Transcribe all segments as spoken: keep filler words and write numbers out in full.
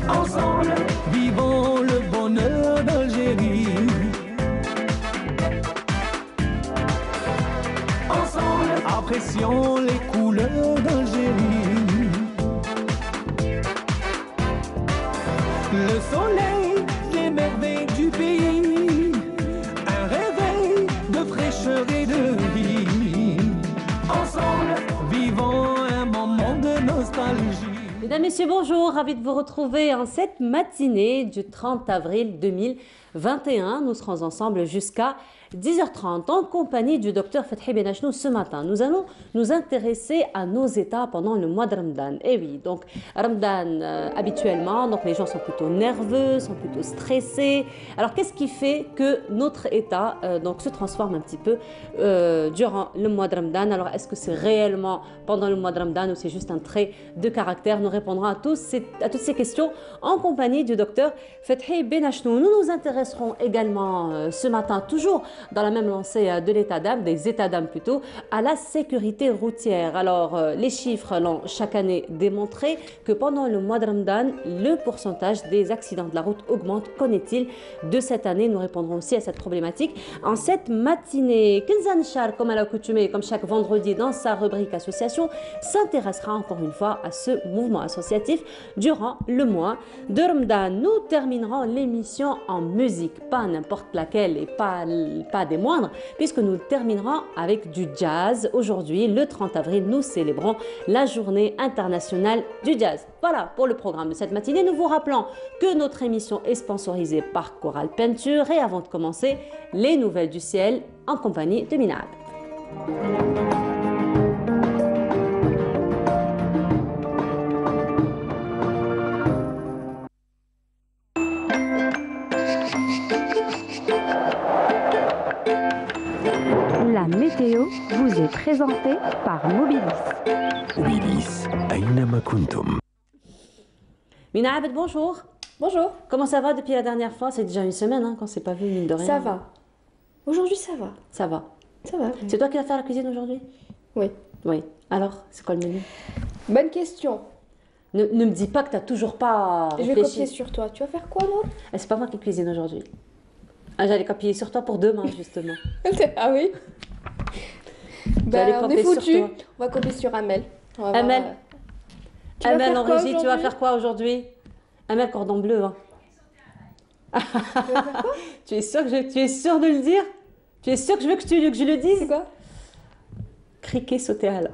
Ensemble, vivons le bonheur d'Algérie. Ensemble, apprécions les couleurs d'Algérie. Le soleil, les merveilles du pays, un réveil de fraîcheur et de vie. Ensemble, vivons un moment de nostalgie. Mesdames, Messieurs, bonjour, ravi de vous retrouver en cette matinée du trente avril deux mille vingt et un. Nous serons ensemble jusqu'à dix heures trente en compagnie du docteur Fethi Benachnou. Ce matin, nous allons nous intéresser à nos états pendant le mois de Ramadan. Et oui, donc Ramadan euh, habituellement, donc les gens sont plutôt nerveux, sont plutôt stressés. Alors qu'est-ce qui fait que notre état euh, donc se transforme un petit peu euh, durant le mois de Ramadan? Alors est-ce que c'est réellement pendant le mois de Ramadan ou c'est juste un trait de caractère? Nous répondrons à, tous ces, à toutes ces questions en compagnie du docteur Fethi Benachnou. Nous nous intéresserons également euh, ce matin, toujours dans la même lancée de l'état d'âme, des états d'âme plutôt, à la sécurité routière. Alors, euh, les chiffres l'ont chaque année démontré que pendant le mois de Ramadan, le pourcentage des accidents de la route augmente. Qu'en est-il de cette année? Nous répondrons aussi à cette problématique en cette matinée. Kenzan Char, comme à l'accoutumée, comme chaque vendredi dans sa rubrique association, s'intéressera encore une fois à ce mouvement associatif durant le mois de Ramadan. Nous terminerons l'émission en musique, pas n'importe laquelle et pas pas des moindres, puisque nous terminerons avec du jazz. Aujourd'hui, le trente avril, nous célébrons la journée internationale du jazz. Voilà pour le programme de cette matinée. Nous vous rappelons que notre émission est sponsorisée par Coral Peinture. Et avant de commencer, les nouvelles du ciel en compagnie de Minab. La météo vous est présentée par Mobilis. Mobilis, أينما كنتم. Mina Abed, bonjour. Bonjour. Comment ça va depuis la dernière fois? C'est déjà une semaine hein, qu'on ne s'est pas vu, mine de rien. Ça va. Aujourd'hui, ça va. Ça va. Ça va. C'est toi qui vas faire la cuisine aujourd'hui? Oui. Oui. Alors, c'est quoi le menu? Bonne question. Ne, ne me dis pas que tu n'as toujours pas Je vais réfléchi. copier sur toi. Tu vas faire quoi, Nour? Eh, c'est pas moi qui cuisine aujourd'hui. Ah, j'allais copier sur toi pour demain, justement. Ah oui. J'allais Ben, on copier est sur foutu. toi. On va copier sur Amel. On va Amel. voir, euh, Tu vas Amel faire en quoi régie, tu vas aujourd'hui? faire quoi aujourd'hui? Amel cordon bleu. Hein. Tu vas faire quoi? tu es sûr que je, tu es sûr de le dire? Tu es sûr que je veux que, tu, que je le C'est dise? quoi? Criquet sauter à la.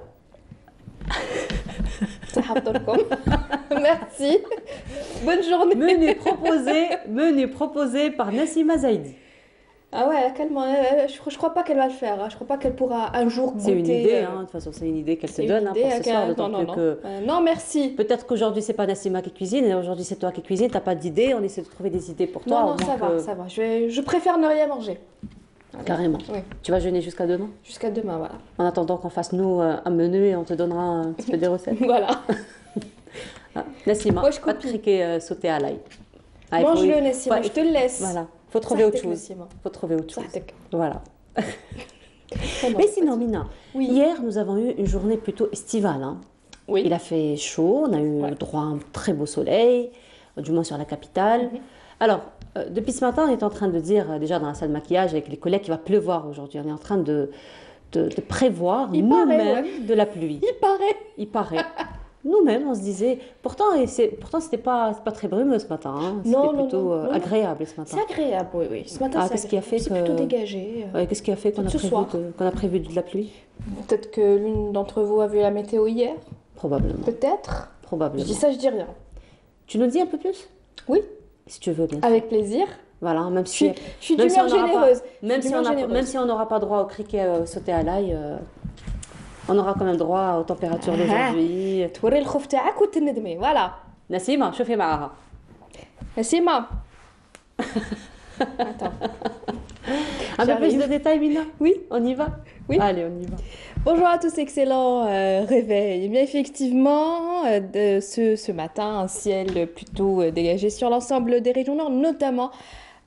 Merci. Bonne journée. Menu proposé, menu proposé par Nassima Zaidi. Ah ouais, calme-moi. Je, je crois pas qu'elle va le faire. hein. Je crois pas qu'elle pourra un jour goûter. C'est une idée, euh, hein. De toute façon, c'est une idée qu'elle te c'est une donne hein, idée, pour ce qu'elle- soir. D'autant non, plus non, que non. Euh, non, merci. peut-être qu'aujourd'hui, c'est pas Nassima qui cuisine, et aujourd'hui, c'est toi qui cuisine. T'as pas d'idée, on essaie de trouver des idées pour toi. Non, au non, ça moins va, que- ça va. Je, vais- je préfère ne rien manger. Carrément. Oui. Tu vas jeûner jusqu'à demain? Jusqu'à demain, voilà. En attendant qu'on fasse nous euh, un menu et on te donnera un petit peu des recettes. Voilà. Ah, Nassima, Moi, je pas de copie. criquet euh, sauté à l'ail. Ah, il faut- Mange-le, Nassima, ouais, je te le laisse. Voilà, faut trouver autre Sartek, chose. Nassima. Faut trouver autre chose. Sartek. Voilà. Comment Mais sinon, Mina, Oui. hier nous avons eu une journée plutôt estivale. hein. Oui. Il a fait chaud, on a eu Ouais. droit à un très beau soleil, du moins sur la capitale. Mhm. Alors, euh, depuis ce matin, on est en train de dire, euh, déjà dans la salle de maquillage avec les collègues, qu'il va pleuvoir aujourd'hui. On est en train de, de, de prévoir Il paraît, nous-mêmes ouais. de la pluie. Il paraît. Il paraît. Nous-mêmes, on se disait, pourtant, et c'est, pourtant, c'était pas, c'est pas très brumeux ce matin. hein. C'était Non, non, plutôt non, euh, non, non. agréable ce matin. C'est agréable, oui, oui. Ce matin, Ah, c'est qu'est-ce qui a fait agréable. que- C'est plutôt dégagé. Ouais, qu'est-ce qui a fait qu'on a, Ce prévu soir. de, qu'on a prévu de la pluie? Peut-être que l'une d'entre vous a vu la météo hier. Probablement. Peut-être. Je Probablement. dis ça, je dis rien. Tu nous dis un peu plus? Oui, Si tu veux, bien sûr. avec plaisir. Voilà, même Je si, suis, je suis même si d'humeur on n'aura pas- généreuse. même, Je suis si on d'humeur a- généreuse. même si on n'aura pas droit au criquet euh, sauté à l'ail, euh, on aura quand même droit aux températures d'aujourd'hui. توري الخوف تاعك وتندمي. Voilà. Nassima, شوفي معها. Nassima. Attends. Un peu plus J'arrive. de détails, Mina? Oui. On y va? Oui. Allez, on y va. Bonjour à tous, excellent euh, réveil. Eh bien effectivement, euh, de ce, ce matin, un ciel plutôt euh, dégagé sur l'ensemble des régions nord, notamment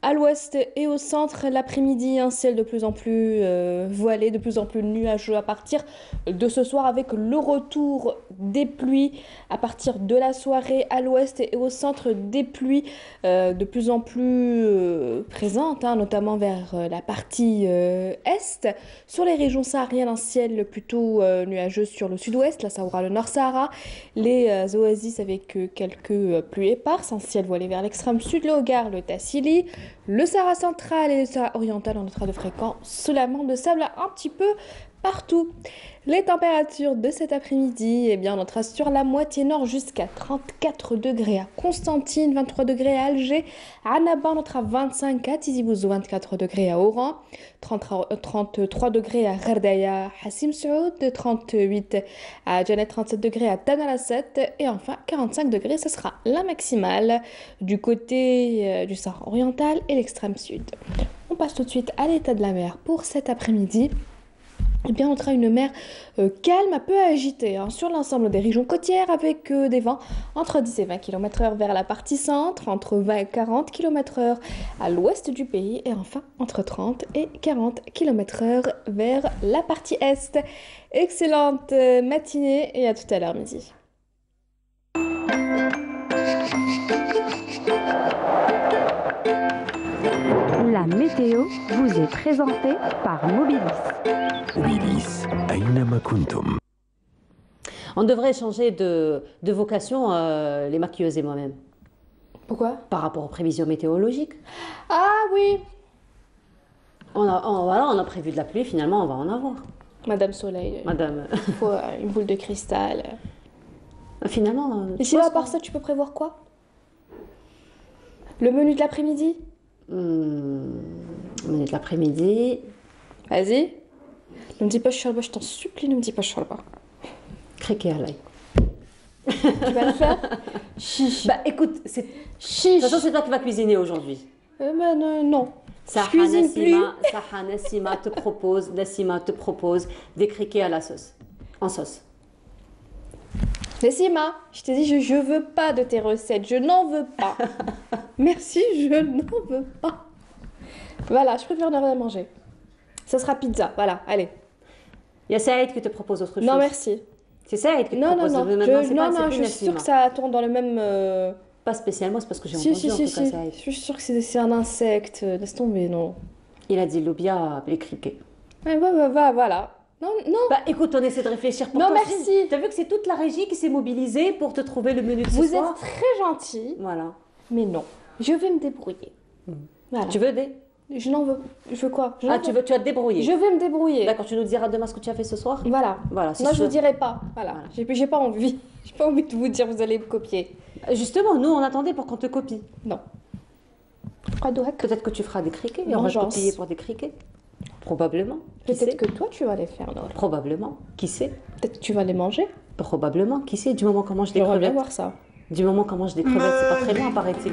À l'ouest et au centre, l'après-midi, un ciel de plus en plus euh, voilé, de plus en plus nuageux à partir de ce soir avec le retour des pluies à partir de la soirée à l'ouest et au centre, des pluies euh, de plus en plus euh, présentes, hein, notamment vers euh, la partie euh, est. Sur les régions sahariennes, un ciel plutôt euh, nuageux sur le sud-ouest, là ça aura le Nord-Sahara, les euh, oasis avec euh, quelques euh, pluies éparses, un ciel voilé vers l'extrême sud, le Hogar, le Tassili, le Sahara central et le Sahara oriental, on notera de fréquents soulèvements de sable un petit peu partout. Les températures de cet après-midi, eh bien, on notera sur la moitié nord jusqu'à trente-quatre degrés à Constantine, vingt-trois degrés à Alger, à Annaba, on notera vingt-cinq à Tizi Ouzou, vingt-quatre degrés à Oran, trente-trois degrés à Ghardaïa, Hassim Saoud, trente-huit à Janet, trente-sept degrés à Tamarasset et enfin quarante-cinq degrés, ce sera la maximale du côté euh, du Sahara oriental et l'extrême sud. On passe tout de suite à l'état de la mer pour cet après-midi. Eh bien, on aura une mer euh, calme, un peu agitée hein, sur l'ensemble des régions côtières avec euh, des vents entre dix et vingt kilomètres heure vers la partie centre, entre vingt et quarante kilomètres heure à l'ouest du pays et enfin entre trente et quarante kilomètres heure vers la partie est. Excellente euh, matinée et à tout à l'heure midi. La météo vous est présentée par Mobilis. Mobilis, أينما كنتم. On devrait changer de, de vocation, euh, les maquilleuses et moi-même, Pourquoi? par rapport aux prévisions météorologiques. Ah oui, On a, on, voilà, on a prévu de la pluie, finalement, on va en avoir. Madame Soleil, Madame, il faut euh, une boule de cristal. finalement... Et sinon, à part ça, tu peux prévoir quoi? Le menu de l'après-midi? Hmm, on est de l'après-midi. Vas-y. Ne me dis pas Shorba, je t'en supplie, ne me dis pas Shorba. Criquet à l'ail. Tu vas le faire? Chiche. Bah écoute, c'est... de Chiche. toute façon, c'est toi qui vas cuisiner aujourd'hui. Euh, bah, non, non. Saha Je cuisine plus. Nassima, Saha Nassima te propose, Nassima te propose des criquets à la sauce. En sauce. Nassima, je t'ai dit, je, je veux pas de tes recettes, je n'en veux pas. Merci, je n'en veux pas. Voilà, je préfère ne rien manger. Ça sera pizza, voilà, allez. Il y a Saïd qui te propose autre chose. Non, merci. C'est Saïd qui te Non, non, propose. non. Maintenant, Je, c'est non, pas, non, c'est plus je suis sûre Nassima. que ça tourne dans le même... euh, Pas spécialement, c'est parce que j'ai Si, entendu si, en si, tout cas si. Saïd. Je suis sûre que c'est c'est un insecte. Laisse tomber, non. Il a dit Lobia, les criquets. Ouais, bah, bah, bah, voilà. Non, non. Bah écoute, on essaie de réfléchir pour Non, toi. merci. T'as vu que c'est toute la régie qui s'est mobilisée pour te trouver le menu de ce Vous soir. êtes très gentil, Voilà. mais non. Je vais me débrouiller. Voilà. Tu veux des... Je n'en veux... Je veux quoi? Je Ah, n'en tu veux- veux, tu vas te débrouiller. Je vais me débrouiller. D'accord, tu nous diras demain ce que tu as fait ce soir. Voilà. Voilà, c'est Non, je sûr. vous dirai pas. Voilà. Voilà. J'ai j'ai pas envie. J'ai pas envie de vous dire, vous allez me copier. Justement, nous on attendait pour qu'on te copie. Non. Radouak. Peut-être que tu feras des criquets et on va te Vengeance. copier pour des criquets. Probablement. Qui Peut-être sait que toi, tu vas les faire, Nour. Probablement. Qui sait Peut-être que tu vas les manger. Probablement. Qui sait du moment qu'on mange des J'aimerais bien crevettes. voir ça. Du moment qu'on mange des crevettes, c'est pas très loin, paraît-il.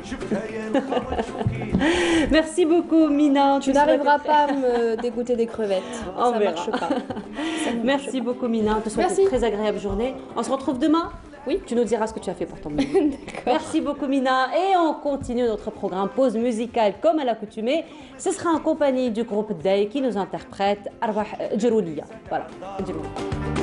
Merci beaucoup, Mina. Tu n'arriveras pas à me dégoûter des crevettes. On ça verra. marche pas. Ça ne marche Merci pas. beaucoup, Mina. On te souhaite Merci. une très agréable journée. On se retrouve demain. Oui. Tu nous diras ce que tu as fait pour ton menu. Merci beaucoup, Mina. Et on continue notre programme pause musicale comme à l'accoutumée. Ce sera en compagnie du groupe Day qui nous interprète Arwah Djeroulia. Voilà. Djeroulia.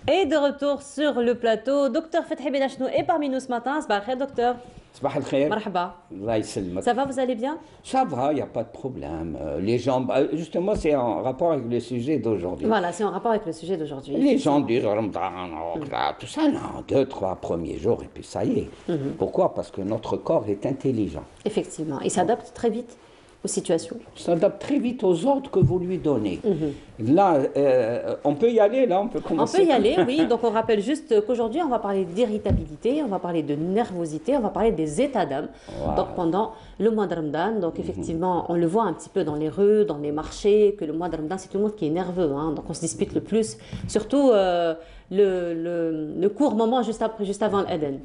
Et de retour sur le plateau, docteur Fethi Benachnou est parmi nous ce matin. Sabah al-khair, docteur. Sabah al-khair. Marhaba. Allah ysalmak. Ça va, vous allez bien? Ça va, il n'y a pas de problème. Euh, les gens, bah, justement, c'est en rapport avec le sujet d'aujourd'hui. Voilà, c'est en rapport avec le sujet d'aujourd'hui. Les gens disent Ramadan, oh, là, tout ça, non, deux, trois premiers jours, et puis ça y est. Mm-hmm. Pourquoi? Parce que notre corps est intelligent. Effectivement, il s'adapte très vite aux situations. Il s'adapte très vite aux ordres que vous lui donnez. Mm-hmm. Là, euh, on peut y aller, là, on peut commencer. On peut y aller, oui. Donc on rappelle juste qu'aujourd'hui, on va parler d'irritabilité, on va parler de nervosité, on va parler des états d'âme. Wow. Donc pendant le mois de Ramadan, donc effectivement, mm-hmm. on le voit un petit peu dans les rues, dans les marchés, que le mois de Ramadan, c'est tout le monde qui est nerveux. Hein, donc on se dispute le plus, surtout euh, le, le, le court moment juste, après, juste avant l'Aden.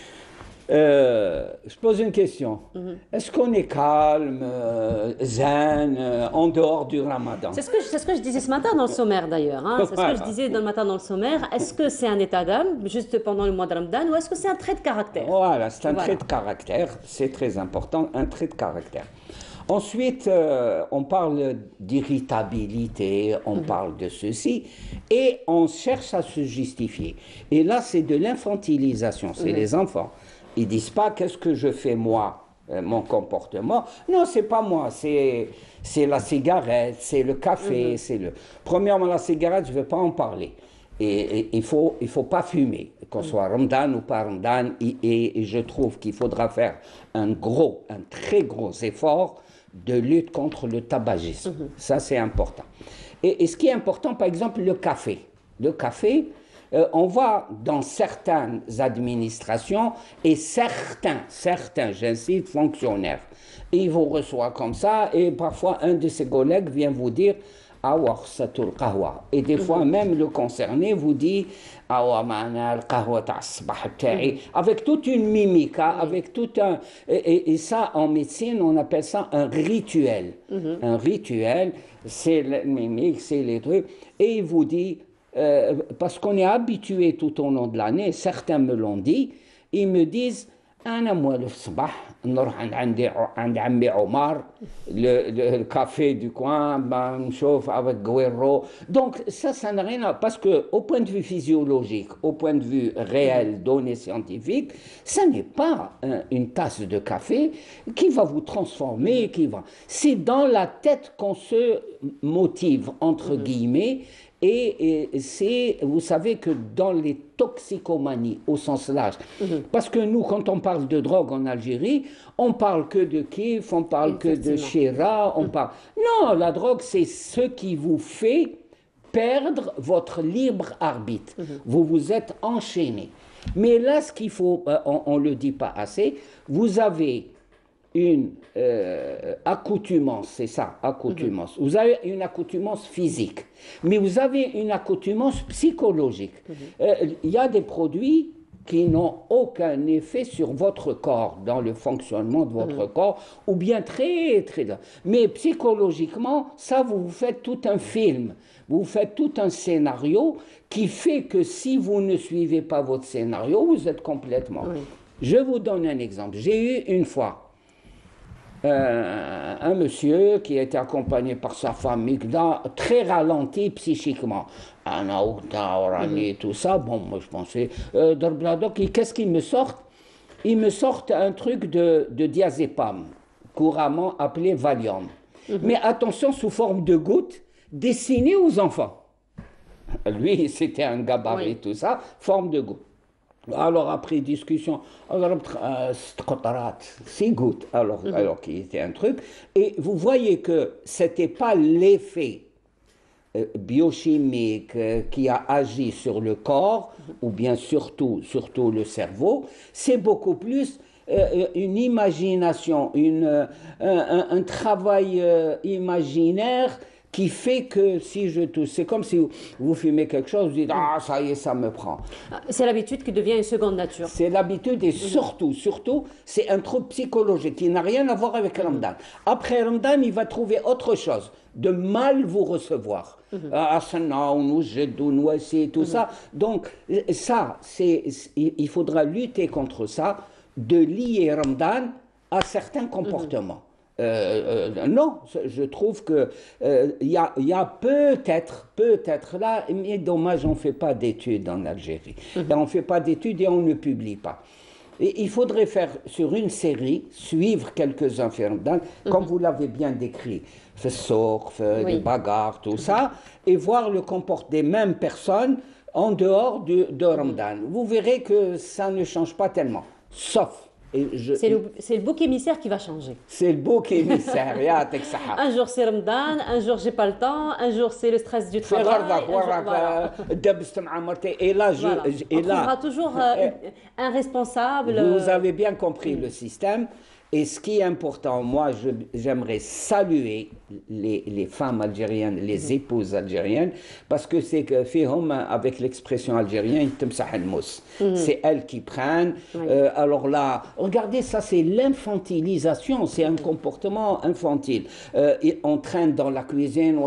Euh, je pose une question. Mm-hmm. Est-ce qu'on est calme, euh, zen, euh, en dehors du Ramadan? C'est ce, que je, c'est ce que je disais ce matin dans le sommaire d'ailleurs. Hein. C'est ce que je disais dans le matin dans le sommaire. Est-ce que c'est un état d'âme juste pendant le mois de Ramadan ou est-ce que c'est un trait de caractère? Voilà, c'est un voilà. trait de caractère. C'est très important, un trait de caractère. Ensuite, euh, on parle d'irritabilité, on mm-hmm. parle de ceci, et on cherche à se justifier. Et là, c'est de l'infantilisation, c'est mm-hmm. les enfants. Ils ne disent pas qu'est-ce que je fais moi, euh, mon comportement. Non, c'est pas moi, c'est la cigarette, c'est le café, mm-hmm. c'est le... Premièrement, la cigarette, je ne vais pas en parler. Et il ne faut, il faut pas fumer, qu'on mm-hmm. soit Ramadan ou pas Ramadan. Et, et, et je trouve qu'il faudra faire un gros, un très gros effort de lutte contre le tabagisme. Mm-hmm. Ça, c'est important. Et, et ce qui est important, par exemple, le café. Le café... Euh, on voit dans certaines administrations et certains, certains, j'insiste, fonctionnaires, ils vous reçoivent comme ça et parfois un de ses collègues vient vous dire « Awa khsatul qahwa » et des fois même le concerné vous dit « Awa ma'ana al-qahwa ta'asbah ta'i » avec toute une mimique, hein, avec tout un... Et, et, et ça, en médecine, on appelle ça un rituel. Mm-hmm. Un rituel, c'est la mimique, c'est les trucs, et il vous dit... Euh, parce qu'on est habitué tout au long de l'année, certains me l'ont dit, ils me disent أنا موالف الصباح نروح عند عندي عند عمي عمر le, le, le café du coin ben نشوف avec Guerrero. Donc ça ça n'a rien à parce que au point de vue physiologique, au point de vue réel, donné scientifique, ça n'est pas un, une tasse de café qui va vous transformer, qui va. C'est dans la tête qu'on se motive entre guillemets. Et, et c'est, vous savez que dans les toxicomanies au sens large, mm-hmm. parce que nous, quand on parle de drogue en Algérie, on parle que de kiff, on parle que de chéra, on mm-hmm. parle... Non, la drogue, c'est ce qui vous fait perdre votre libre arbitre. Mm-hmm. Vous vous êtes enchaîné. Mais là, ce qu'il faut, euh, on ne le dit pas assez, vous avez... une euh, accoutumance, c'est ça, accoutumance. Mm-hmm. Vous avez une accoutumance physique, mais vous avez une accoutumance psychologique. Il mm-hmm. euh, y a des produits qui n'ont aucun effet sur votre corps, dans le fonctionnement de votre mm-hmm. corps, ou bien très, très... Mais psychologiquement, ça, vous vous faites tout un film, vous faites tout un scénario qui fait que si vous ne suivez pas votre scénario, vous êtes complètement... Oui. Je vous donne un exemple. J'ai eu une fois Euh, un monsieur qui était accompagné par sa famille, très ralenti psychiquement. Mm-hmm. Tout ça, bon, moi je pensais, euh, qu'est-ce qu'il me sort? Il me sort un truc de, de diazépam, couramment appelé Valium. Mm-hmm. Mais attention, sous forme de gouttes, destinées aux enfants. Lui, c'était un gabarit, oui. Tout ça, forme de gouttes. Alors après discussion, c'est gouttes, alors, mm-hmm. alors qu'il était un truc. Et vous voyez que ce n'était pas l'effet euh, biochimique euh, qui a agi sur le corps, mm-hmm. ou bien surtout, surtout le cerveau, c'est beaucoup plus euh, une imagination, une, euh, un, un travail euh, imaginaire qui fait que si je touche, c'est comme si vous, vous fumez quelque chose, vous dites « Ah, ça y est, ça me prend ». C'est l'habitude qui devient une seconde nature. C'est l'habitude et surtout, surtout, c'est un trouble psychologique qui n'a rien à voir avec Ramadan. Après Ramadan, il va trouver autre chose, de mal vous recevoir. Ah, ça, non, nous, nous, c'est tout ça. Donc, ça, c'est, il faudra lutter contre ça, de lier Ramadan à certains comportements. Euh, euh, non, je trouve que euh, y a, y a peut-être, peut-être là, mais dommage, on ne fait pas d'études en Algérie. Mm-hmm. On ne fait pas d'études et on ne publie pas. Et il faudrait faire sur une série, suivre quelques-uns, mm-hmm. comme vous l'avez bien décrit, le surf, oui. les bagarres, tout ça, et voir le comportement des mêmes personnes en dehors de, de Ramadan. Vous verrez que ça ne change pas tellement, sauf. C'est le, le bouc émissaire qui va changer. C'est le bouc émissaire. Un jour c'est Ramadan, un jour j'ai pas le temps, un jour c'est le stress du travail. Voilà. Et là, je, voilà. et on là, trouvera toujours euh, un responsable. Vous avez bien compris mmh. le système. Et ce qui est important, moi, j'aimerais saluer les, les femmes algériennes, les mmh. épouses algériennes, parce que c'est que, avec l'expression algérienne, mmh. c'est elles qui prennent. Oui. Euh, alors là, regardez, ça, c'est l'infantilisation, c'est un mmh. comportement infantile. Euh, on traîne dans la cuisine,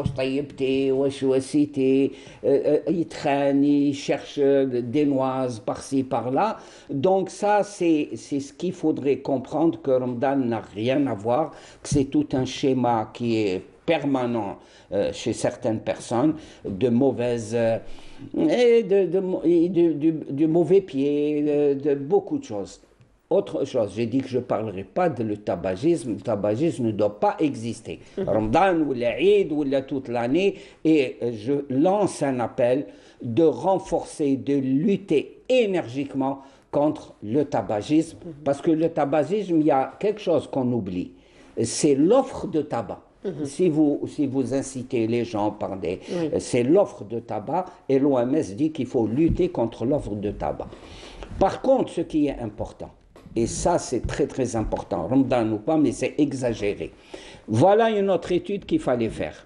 euh, ils traînent, ils cherchent des noises par-ci, par-là. Donc ça, c'est ce qu'il faudrait comprendre, que Ramadan n'a rien à voir, que c'est tout un schéma qui est permanent euh, chez certaines personnes, de mauvaises, euh, et de, de, de, de, de mauvais pieds, de, de beaucoup de choses. Autre chose, j'ai dit que je ne parlerai pas de le tabagisme. Le tabagisme ne doit pas exister. Mm-hmm. Ramadan ou l'Aïd ou toute l'année, et je lance un appel de renforcer, de lutter énergiquement contre le tabagisme, mmh. parce que le tabagisme, il y a quelque chose qu'on oublie, c'est l'offre de tabac. Mmh. Si vous, si vous incitez les gens par des... Oui. C'est l'offre de tabac, et l'O M S dit qu'il faut lutter contre l'offre de tabac. Par contre, ce qui est important, et ça c'est très très important, Ramadan ou pas, mais c'est exagéré. Voilà une autre étude qu'il fallait faire.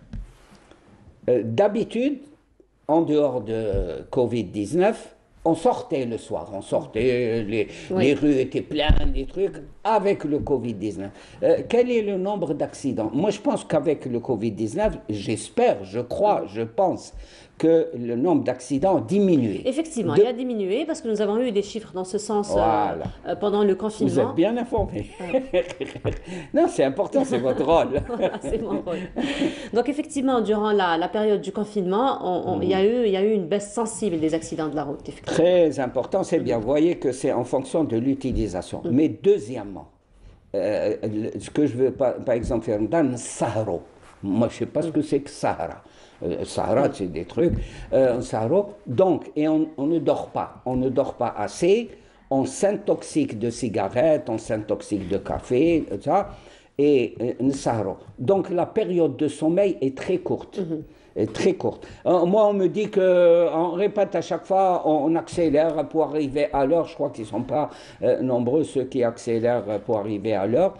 Euh, D'habitude, en dehors de Covid dix-neuf, on sortait le soir, on sortait, les, oui. les rues étaient pleines, des trucs, avec le Covid dix-neuf. Euh, quel est le nombre d'accidents? Moi, je pense qu'avec le Covid dix-neuf, j'espère, je crois, je pense que le nombre d'accidents a diminué. Effectivement, de... il a diminué parce que nous avons eu des chiffres dans ce sens voilà. euh, pendant le confinement. Vous êtes bien informé. Ouais. Non, c'est important, c'est votre rôle. Voilà, c'est mon rôle. Donc effectivement, durant la, la période du confinement, on, on, mmh. il, y a eu, il y a eu une baisse sensible des accidents de la route. Très important, c'est bien. Vous voyez que c'est en fonction de l'utilisation. Mmh. Mais deuxièmement, euh, ce que je veux par, par exemple faire dans le Sahara, moi je ne sais pas mmh. ce que c'est que Sahara. Euh, Sahara, c'est des trucs, euh, Sahara. Donc, et on, on ne dort pas, on ne dort pas assez, on s'intoxique de cigarettes, on s'intoxique de café, et ça, et euh, Sahara. Donc, la période de sommeil est très courte. Mm-hmm. Est très courte. Euh, moi, on me dit qu'on répète à chaque fois, on, on accélère pour arriver à l'heure. Je crois qu'ils ne sont pas euh, nombreux, ceux qui accélèrent pour arriver à l'heure.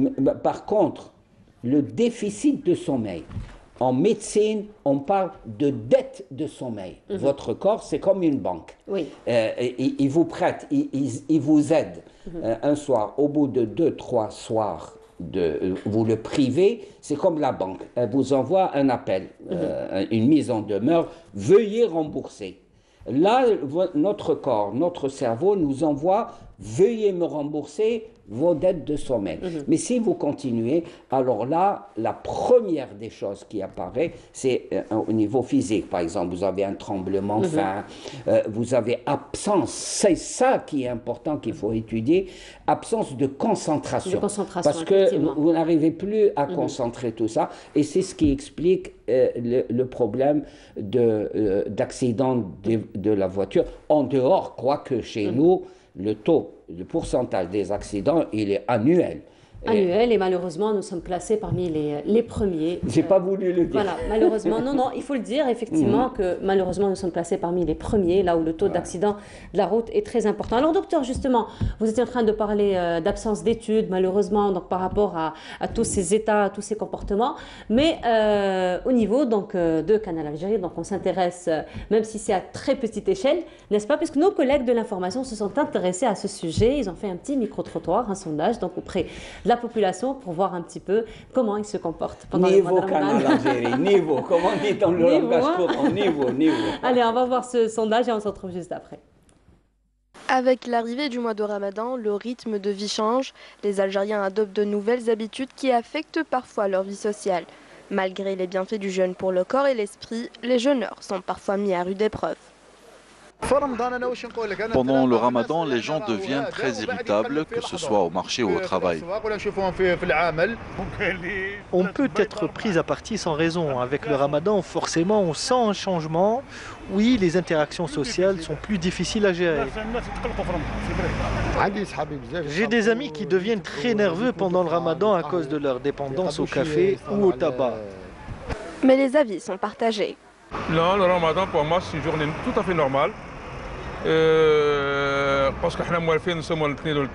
Par contre, le déficit de sommeil, en médecine, on parle de dette de sommeil. Mmh. Votre corps, c'est comme une banque. Oui. Euh, il, il vous prête, il, il, il vous aide. Mmh. Euh, un soir, au bout de deux, trois soirs, de, vous le privez, c'est comme la banque. Elle vous envoie un appel, mmh. euh, une mise en demeure, veuillez rembourser. Là, notre corps, notre cerveau nous envoie, veuillez me rembourser vos dettes de sommeil. Mmh. Mais si vous continuez, alors là, la première des choses qui apparaît, c'est euh, au niveau physique. Par exemple, vous avez un tremblement de mmh. faim, euh, vous avez absence, c'est ça qui est important qu'il faut étudier, absence de concentration. De concentration, parce que vous, vous n'arrivez plus à mmh. concentrer tout ça, et c'est ce qui explique euh, le, le problème de, euh, d'accident de, de la voiture, en dehors, quoique chez mmh. nous, le taux, le pourcentage des accidents, il est annuel. Annuel, et malheureusement, nous sommes classés parmi les, les premiers. J'ai euh, pas voulu le dire. Voilà, malheureusement, non, non, il faut le dire, effectivement, mmh. que malheureusement, nous sommes placés parmi les premiers, là où le taux ouais. d'accident de la route est très important. Alors, docteur, justement, vous étiez en train de parler euh, d'absence d'études, malheureusement, donc par rapport à, à tous ces états, à tous ces comportements, mais euh, au niveau donc, euh, de Canal Algérie, donc on s'intéresse, euh, même si c'est à très petite échelle, n'est-ce pas, puisque nos collègues de l'information se sont intéressés à ce sujet, ils ont fait un petit micro-trottoir, un sondage, donc auprès de la population pour voir un petit peu comment ils se comportent pendant niveau le mois de Canal Algérie, niveau, comment on dit dans le langage courant, niveau, niveau. Allez, on va voir ce sondage et on se retrouve juste après. Avec l'arrivée du mois de Ramadan, le rythme de vie change. Les Algériens adoptent de nouvelles habitudes qui affectent parfois leur vie sociale. Malgré les bienfaits du jeûne pour le corps et l'esprit, les jeûneurs sont parfois mis à rude épreuve. Pendant le ramadan, les gens deviennent très irritables, que ce soit au marché ou au travail. On peut être pris à partie sans raison. Avec le ramadan, forcément, on sent un changement. Oui, les interactions sociales sont plus difficiles à gérer. J'ai des amis qui deviennent très nerveux pendant le ramadan à cause de leur dépendance au café ou au tabac. Mais les avis sont partagés. Non, le ramadan pour moi c'est une journée tout à fait normale. Euh, parce que nous sommes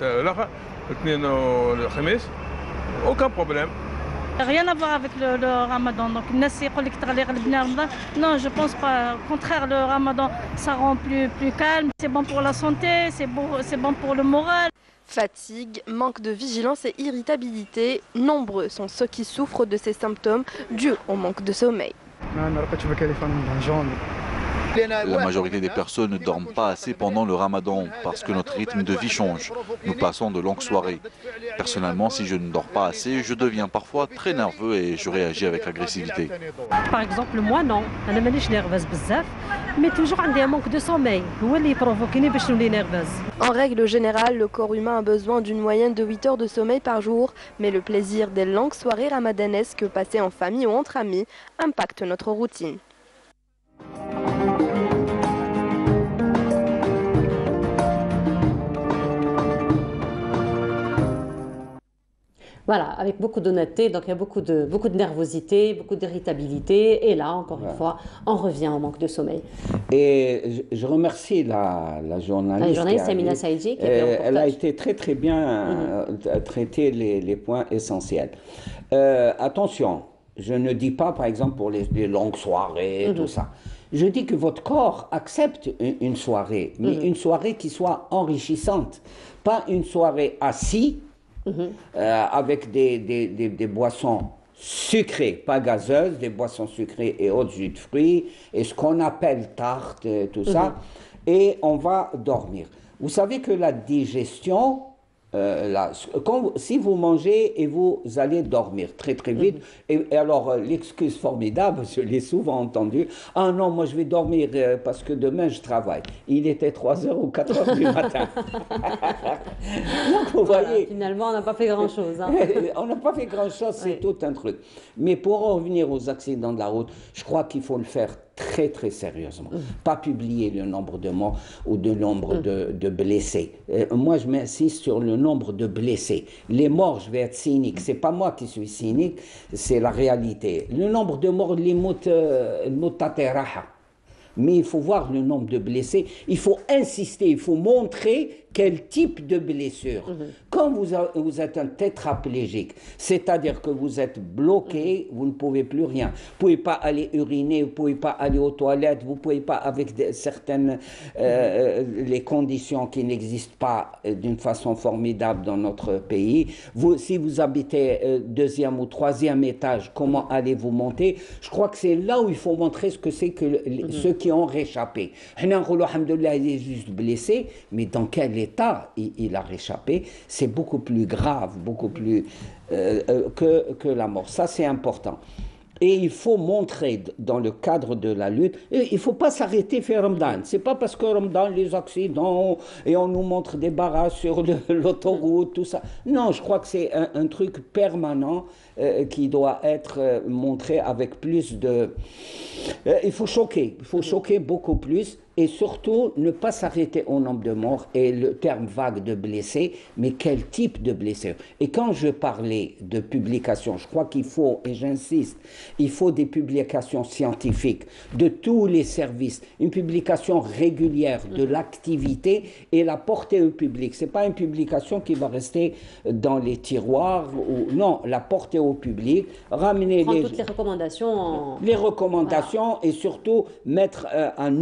le aucun problème. Rien à voir avec le, le ramadan. Donc, non, je pense pas. Au contraire, le ramadan, ça rend plus, plus calme. C'est bon pour la santé, c'est bon, c'est bon pour le moral. Fatigue, manque de vigilance et irritabilité. Nombreux sont ceux qui souffrent de ces symptômes dus au manque de sommeil. La majorité des personnes ne dorment pas assez pendant le ramadan parce que notre rythme de vie change. Nous passons de longues soirées. Personnellement, si je ne dors pas assez, je deviens parfois très nerveux et je réagis avec agressivité. Par exemple, moi non, je ne suis pas nerveuse, mais toujours j'ai un manque de sommeil. C'est qui provoque باش نولي nerveuse. En règle générale, le corps humain a besoin d'une moyenne de huit heures de sommeil par jour, mais le plaisir des longues soirées ramadanesques passées en famille ou entre amis impacte notre routine. Voilà, avec beaucoup d'honnêteté, donc il y a beaucoup de, beaucoup de nervosité, beaucoup d'irritabilité, et là, encore une ouais. fois, on revient au manque de sommeil. Et je, je remercie la, la journaliste. La journaliste Amina Saïdji, qui a fait Elle a été très très bien mm-hmm. euh, traité les, les points essentiels. Euh, attention, je ne dis pas, par exemple, pour les, les longues soirées, mm-hmm. tout ça. Je dis que votre corps accepte une, une soirée, mais mm-hmm. une soirée qui soit enrichissante, pas une soirée assise, Mmh. Euh, avec des, des, des, des boissons sucrées, pas gazeuses, des boissons sucrées et autres jus de fruits, et ce qu'on appelle tarte, tout ça, mmh. et on va dormir. Vous savez que la digestion, euh, la, quand, si vous mangez et vous allez dormir très très vite, mmh. et, et alors l'excuse formidable, je l'ai souvent entendu, ah non, moi je vais dormir euh, parce que demain je travaille. Il était trois heures ou quatre heures du matin. Donc vous voilà, voyez. Finalement, on n'a pas fait grand-chose. Hein. On n'a pas fait grand-chose, c'est oui. tout un truc. Mais pour en revenir aux accidents de la route, je crois qu'il faut le faire très très sérieusement. Mmh. Pas publier le nombre de morts ou le nombre mmh. de, de blessés. Euh, moi, je m'insiste sur le nombre de blessés. Les morts, je vais être cynique. C'est pas moi qui suis cynique, c'est la réalité. Le nombre de morts, les mots tateraha. Mais il faut voir le nombre de blessés. Il faut insister, il faut montrer quel type de blessure. Mmh. Quand vous, a, vous êtes un tétraplégique, c'est-à-dire que vous êtes bloqué, mmh. vous ne pouvez plus rien. Vous ne pouvez pas aller uriner, vous ne pouvez pas aller aux toilettes, vous ne pouvez pas, avec de, certaines euh, mmh. les conditions qui n'existent pas euh, d'une façon formidable dans notre pays. Vous, si vous habitez euh, deuxième ou troisième étage, comment allez-vous monter? Je crois que c'est là où il faut montrer ce que c'est que le, mmh. ceux qui ont réchappé. Il est juste blessé, mais dans quel état il, il a réchappé, c'est beaucoup plus grave, beaucoup plus euh, euh, que, que la mort. Ça, c'est important. Et il faut montrer dans le cadre de la lutte, et il ne faut pas s'arrêter faire Ramadan. Ce n'est pas parce que Ramadan, les accidents, et on nous montre des barrages sur l'autoroute, tout ça. Non, je crois que c'est un, un truc permanent euh, qui doit être euh, montré avec plus de... Euh, il faut choquer, il faut choquer beaucoup plus. Et surtout, ne pas s'arrêter au nombre de morts et le terme vague de blessés, mais quel type de blessure. Et quand je parlais de publications, je crois qu'il faut, et j'insiste, il faut des publications scientifiques de tous les services, une publication régulière de l'activité et la porter au public. Ce n'est pas une publication qui va rester dans les tiroirs, ou, non, la porter au public, ramener Prendre les, toutes les recommandations. En... Les recommandations voilà. Et surtout mettre euh, à nu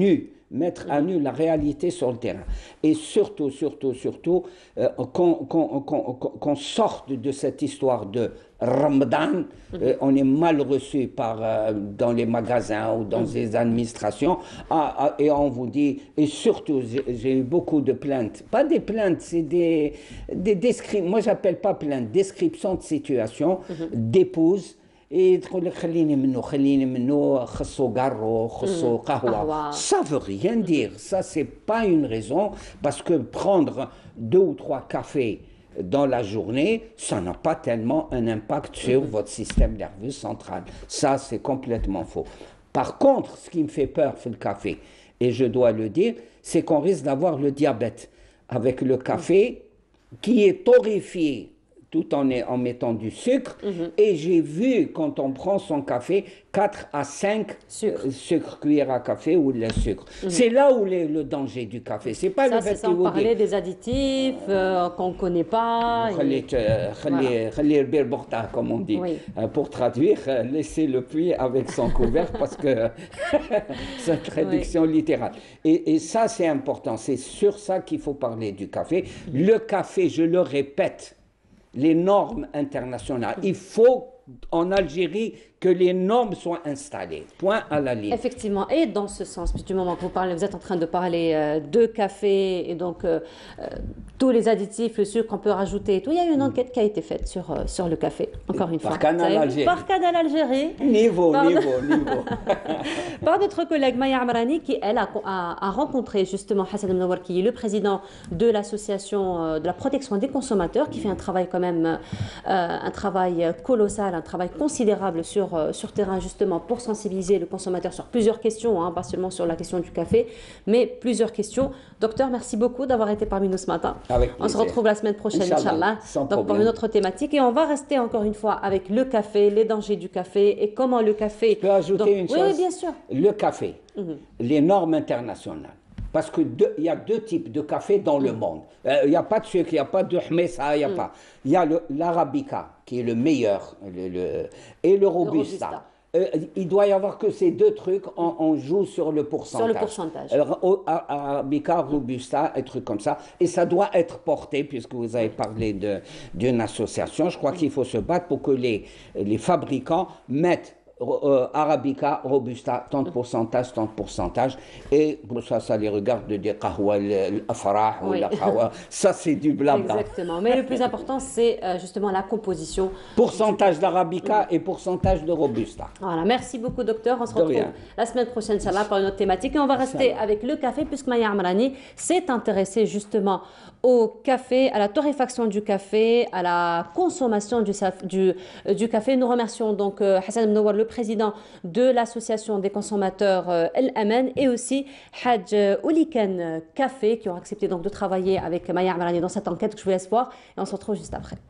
mettre à nu la réalité sur le terrain. Et surtout, surtout, surtout, euh, qu'on qu'on, qu'on, qu'on sorte de cette histoire de Ramadan. Euh, on est mal reçu par, euh, dans les magasins ou dans les administrations. Ah, ah, et on vous dit, et surtout, j'ai eu beaucoup de plaintes. Pas des plaintes, c'est des, des descriptions. Moi, j'appelle pas plaintes, descriptions de situation d'épouses. Et خليني منه خليني منه خصو قارو خصو قهوة. Ça veut rien dire. Ça, c'est pas une raison parce que prendre deux ou trois cafés dans la journée, ça n'a pas tellement un impact sur votre système nerveux central. Ça, c'est complètement faux. Par contre, ce qui me fait peur, c'est le café. Et je dois le dire, c'est qu'on risque d'avoir le diabète avec le café qui est torréfié tout en, en mettant du sucre. Mm-hmm. Et j'ai vu, quand on prend son café, quatre à cinq sucres sucre, cuillères à café ou le sucre. Mm-hmm. C'est là où est le danger du café. C'est pas ça, le fait sans que parler des additifs euh, qu'on ne connaît pas. Et... Voilà. Comme on dit. Oui. Euh, pour traduire, euh, laissez le puits avec son couvert parce que c'est une traduction oui. littérale. Et, et ça, c'est important. C'est sur ça qu'il faut parler du café. Mm-hmm. Le café, je le répète, les normes internationales. Il faut en Algérie que les normes soient installées. Point à la ligne. Effectivement. Et dans ce sens, du moment que vous parlez, vous êtes en train de parler euh, de café et donc euh, euh, tous les additifs, le sucre qu'on peut rajouter et tout. Il y a une enquête qui a été faite sur, euh, sur le café, encore une par fois. Canal Algérie. Par Canal Algérie. Niveau, par niveau, de... niveau. Par notre collègue Maya Amrani, qui, elle, a, a, a rencontré justement Hassan Mnawar, qui est le président de l'association euh, de la protection des consommateurs, qui fait un travail quand même, euh, un travail colossal, un travail considérable sur, euh, sur terrain, justement, pour sensibiliser le consommateur sur plusieurs questions, hein, pas seulement sur la question du café, mais plusieurs questions. Docteur, merci beaucoup d'avoir été parmi nous ce matin. Avec on se retrouve la semaine prochaine, Inch'Allah, donc pour une autre thématique. Et on va rester encore une fois avec le café, les dangers du café et comment le café... Je peux ajouter donc, une oui, chose? Oui, bien sûr. Le café, mm-hmm. les normes internationales. Parce qu'il y a deux types de café dans mm. le monde. Il euh, n'y a pas de sucre, il n'y a pas de hmesa, il n'y a mm. pas. Il y a l'arabica, qui est le meilleur, le, le, et le robusta. Le robusta. Euh, il doit y avoir que ces deux trucs, on, on joue sur le pourcentage. Sur le pourcentage. Alors, Arabica, Robusta, un truc comme ça. Et ça doit être porté, puisque vous avez parlé d'une association. Je crois qu'il faut se battre pour que les, les fabricants mettent Euh, Arabica, Robusta, tant de pourcentage, tant de pourcentage. Et pour ça, ça les regarde de dire Qahwa, l'Afrah ou la Qahwa. Ça, c'est du blabla. Exactement. Mais le plus important, c'est euh, justement la composition. Pourcentage d'Arabica et pourcentage de Robusta. Voilà. Merci beaucoup, docteur. On se retrouve la semaine prochaine, Inch'Allah, par une autre thématique. Et on va rester avec le café, puisque Maya Amrani s'est intéressée justement au café, à la torréfaction du café, à la consommation du, du, du café. Nous remercions donc euh, Hassan Mnawar, le président de l'association des consommateurs euh, El Amen, et aussi Hadj Ouliken Café, qui ont accepté donc de travailler avec Maya Amrani dans cette enquête que je vous laisse voir. Et on se retrouve juste après.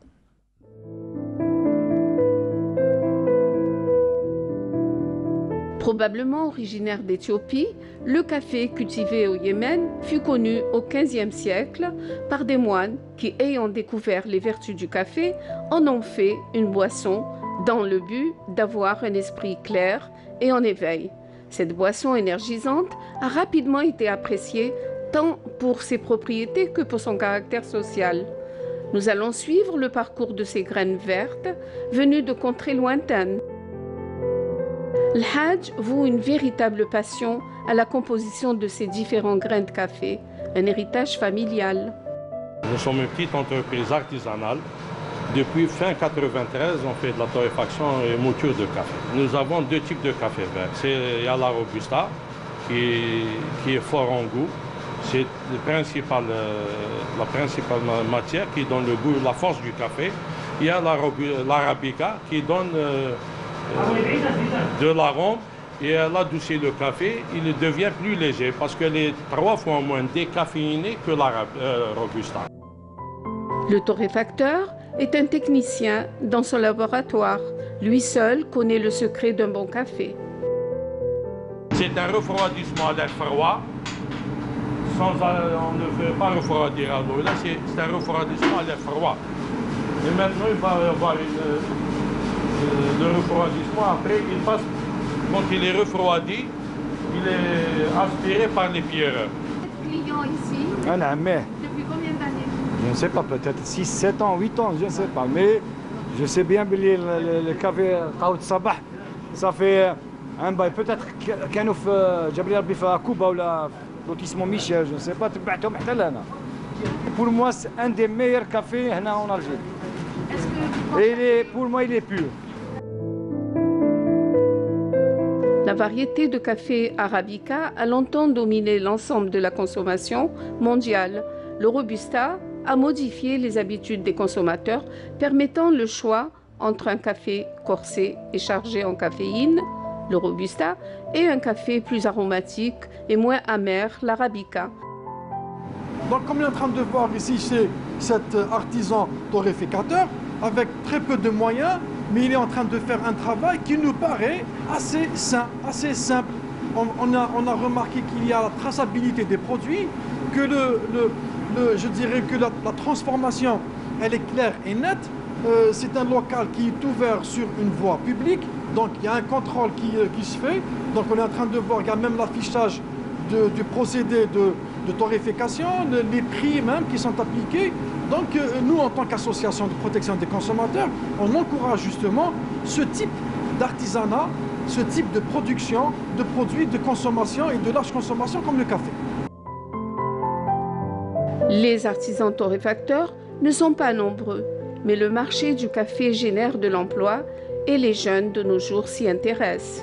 Probablement originaire d'Éthiopie, le café cultivé au Yémen fut connu au quinzième siècle par des moines qui, ayant découvert les vertus du café, en ont fait une boisson dans le but d'avoir un esprit clair et en éveil. Cette boisson énergisante a rapidement été appréciée tant pour ses propriétés que pour son caractère social. Nous allons suivre le parcours de ces graines vertes venues de contrées lointaines. Le Hajj voue une véritable passion à la composition de ces différents grains de café, un héritage familial. Nous sommes une petite entreprise artisanale. Depuis fin quatre-vingt-treize, on fait de la torréfaction et mouture de café. Nous avons deux types de café vert. Il y a la Robusta, qui, qui est fort en goût. C'est principal, la principale matière qui donne le goût, la force du café. Il y a l'Arabica qui donne euh, de l'arôme et elle adoucit le café. Il devient plus léger parce qu'elle est trois fois moins décaféinée que la euh, Robusta. Le torréfacteur est un technicien dans son laboratoire. Lui seul connaît le secret d'un bon café. C'est un refroidissement à l'air froid. Sans, on ne fait pas refroidir à l'eau. Là, c'est un refroidissement à l'air froid. Et maintenant, il va y avoir une, euh, le refroidissement. Après, il passe, quand il est refroidi, il est aspiré par les pierreurs. Client ici, Un amé. depuis combien d'années? Je ne sais pas, peut-être six, sept ans, huit ans, je ne sais pas. Mais je sais bien que le, le, le café Qaout Sabah, ça fait un bail. Peut-être qu'il y a Jabri Rabbi à Cuba ou la lotissement Michel, je ne sais pas. Pour moi, c'est un des meilleurs cafés en Algérie. Et il est, pour moi, il est pur. La variété de café arabica a longtemps dominé l'ensemble de la consommation mondiale. Le Robusta a modifié les habitudes des consommateurs, permettant le choix entre un café corsé et chargé en caféine, le Robusta, et un café plus aromatique et moins amer, l'arabica. Donc comme on est en train de voir ici, c'est cet artisan torréficateur avec très peu de moyens, mais il est en train de faire un travail qui nous paraît assez sain, assez simple. On, on, a, on a remarqué qu'il y a la traçabilité des produits, que le, le, le, je dirais que la, la transformation, elle est claire et nette. Euh, c'est un local qui est ouvert sur une voie publique, donc il y a un contrôle qui, euh, qui se fait. Donc on est en train de voir, il y a même l'affichage du procédé de, de torréfaction, le, les prix même qui sont appliqués. Donc euh, nous, en tant qu'association de protection des consommateurs, on encourage justement ce type d'artisanat, ce type de production de produits de consommation et de large consommation comme le café. Les artisans torréfacteurs ne sont pas nombreux, mais le marché du café génère de l'emploi et les jeunes de nos jours s'y intéressent.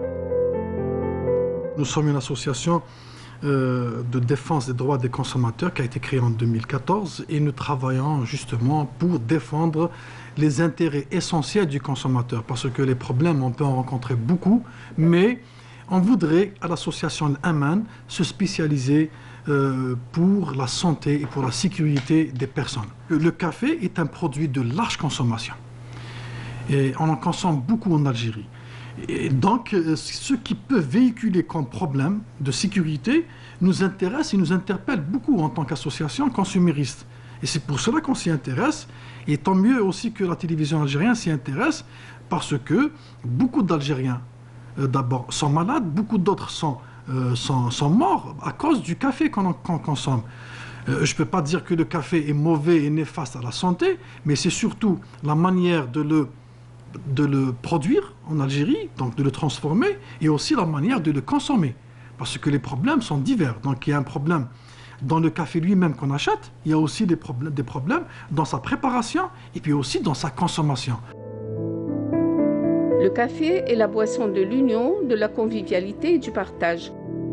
Nous sommes une association euh, de défense des droits des consommateurs qui a été créée en deux mille quatorze et nous travaillons justement pour défendre les intérêts essentiels du consommateur parce que les problèmes, on peut en rencontrer beaucoup, mais on voudrait à l'association Aman se spécialiser euh, pour la santé et pour la sécurité des personnes. Le café est un produit de large consommation et on en consomme beaucoup en Algérie. Et donc, ce qui peut véhiculer comme problème de sécurité nous intéresse et nous interpelle beaucoup en tant qu'association consumériste. Et c'est pour cela qu'on s'y intéresse. Et tant mieux aussi que la télévision algérienne s'y intéresse, parce que beaucoup d'Algériens, euh, d'abord, sont malades, beaucoup d'autres sont, euh, sont, sont morts à cause du café qu'on qu'on consomme. Euh, je ne peux pas dire que le café est mauvais et néfaste à la santé, mais c'est surtout la manière de le de le produire en Algérie, donc de le transformer, et aussi la manière de le consommer. Parce que les problèmes sont divers. Donc il y a un problème dans le café lui-même qu'on achète, il y a aussi des problèmes, des problèmes dans sa préparation et puis aussi dans sa consommation. Le café est la boisson de l'union, de la convivialité et du partage.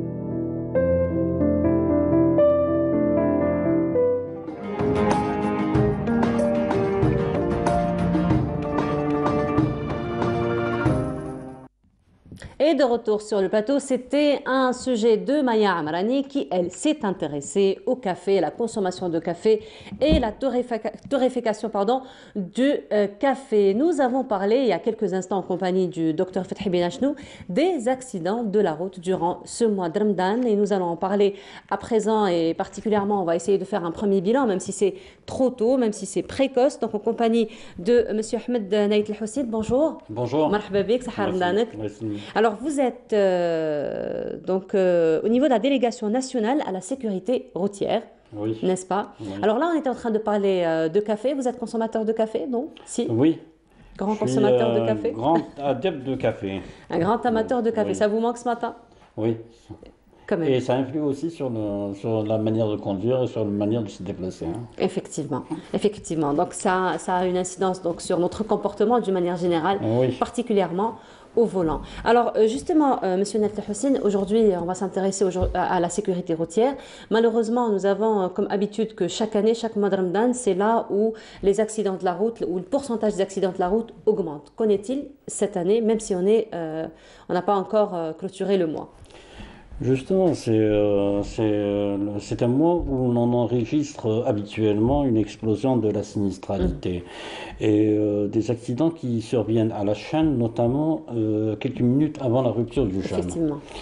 Et de retour sur le plateau, c'était un sujet de Maya Amrani qui, elle, s'est intéressée au café, à la consommation de café et la torréfac- torréfaction pardon, du euh, café. Nous avons parlé il y a quelques instants en compagnie du docteur Fethi Benachnou des accidents de la route durant ce mois de Ramadan et nous allons en parler à présent et particulièrement on va essayer de faire un premier bilan même si c'est trop tôt, même si c'est précoce. Donc en compagnie de M. Ahmed Naït El-Houssid, bonjour. Bonjour. Marhaba bik, sahar Ramadak. Merci. Alors, vous êtes euh, donc euh, au niveau de la délégation nationale à la sécurité routière, oui. N'est-ce pas? Oui. Alors là, on était en train de parler euh, de café. Vous êtes consommateur de café, non? Si. Oui. Grand Je consommateur suis, de euh, café. Grand adepte de café. Un grand amateur de café. Oui. Ça vous manque ce matin? Oui. Quand même. Et ça influe aussi sur, le, sur la manière de conduire et sur la manière de se déplacer. Hein. Effectivement, effectivement. Donc ça, ça a une incidence donc sur notre comportement d'une manière générale, oui. particulièrement au volant. Alors justement, euh, Monsieur Naït El-Houssid, aujourd'hui on va s'intéresser à, à la sécurité routière. Malheureusement, nous avons comme habitude que chaque année, chaque mois de Ramadan, c'est là où les accidents de la route, où le pourcentage des accidents de la route augmente. Qu'en est-il cette année, même si on est, euh, on n'a pas encore euh, clôturé le mois? Justement, c'est euh, euh, un mois où l'on enregistre habituellement une explosion de la sinistralité mmh. et euh, des accidents qui surviennent à la chaîne, notamment euh, quelques minutes avant la rupture du jeûne. Effectivement.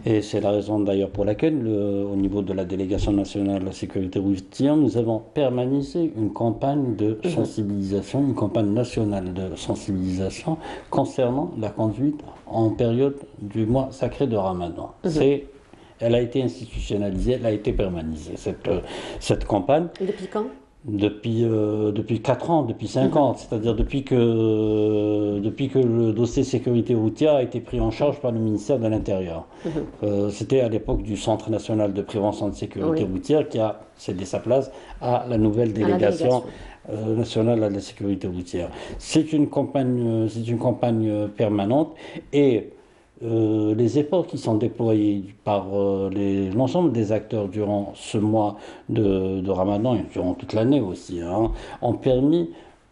Et c'est la raison d'ailleurs pour laquelle, le, au niveau de la délégation nationale de la sécurité routière, nous avons permanenté une campagne de sensibilisation, une campagne nationale de sensibilisation concernant la conduite en période du mois sacré de Ramadan. Mmh. C'est, elle a été institutionnalisée, elle a été permanentée, cette, cette campagne. Depuis quand ? Depuis, euh, depuis quatre ans, depuis cinq mmh. ans, c'est-à-dire depuis que, euh, depuis que le dossier sécurité routière a été pris en charge par le ministère de l'Intérieur. Mmh. Euh, C'était à l'époque du Centre national de prévention de sécurité oui. routière qui a cédé sa place à la nouvelle délégation, la délégation. Euh, nationale à la sécurité routière. C'est une campagne, c'est une campagne permanente et Euh, les efforts qui sont déployés par euh, l'ensemble des acteurs durant ce mois de, de Ramadan et durant toute l'année aussi hein, ont permis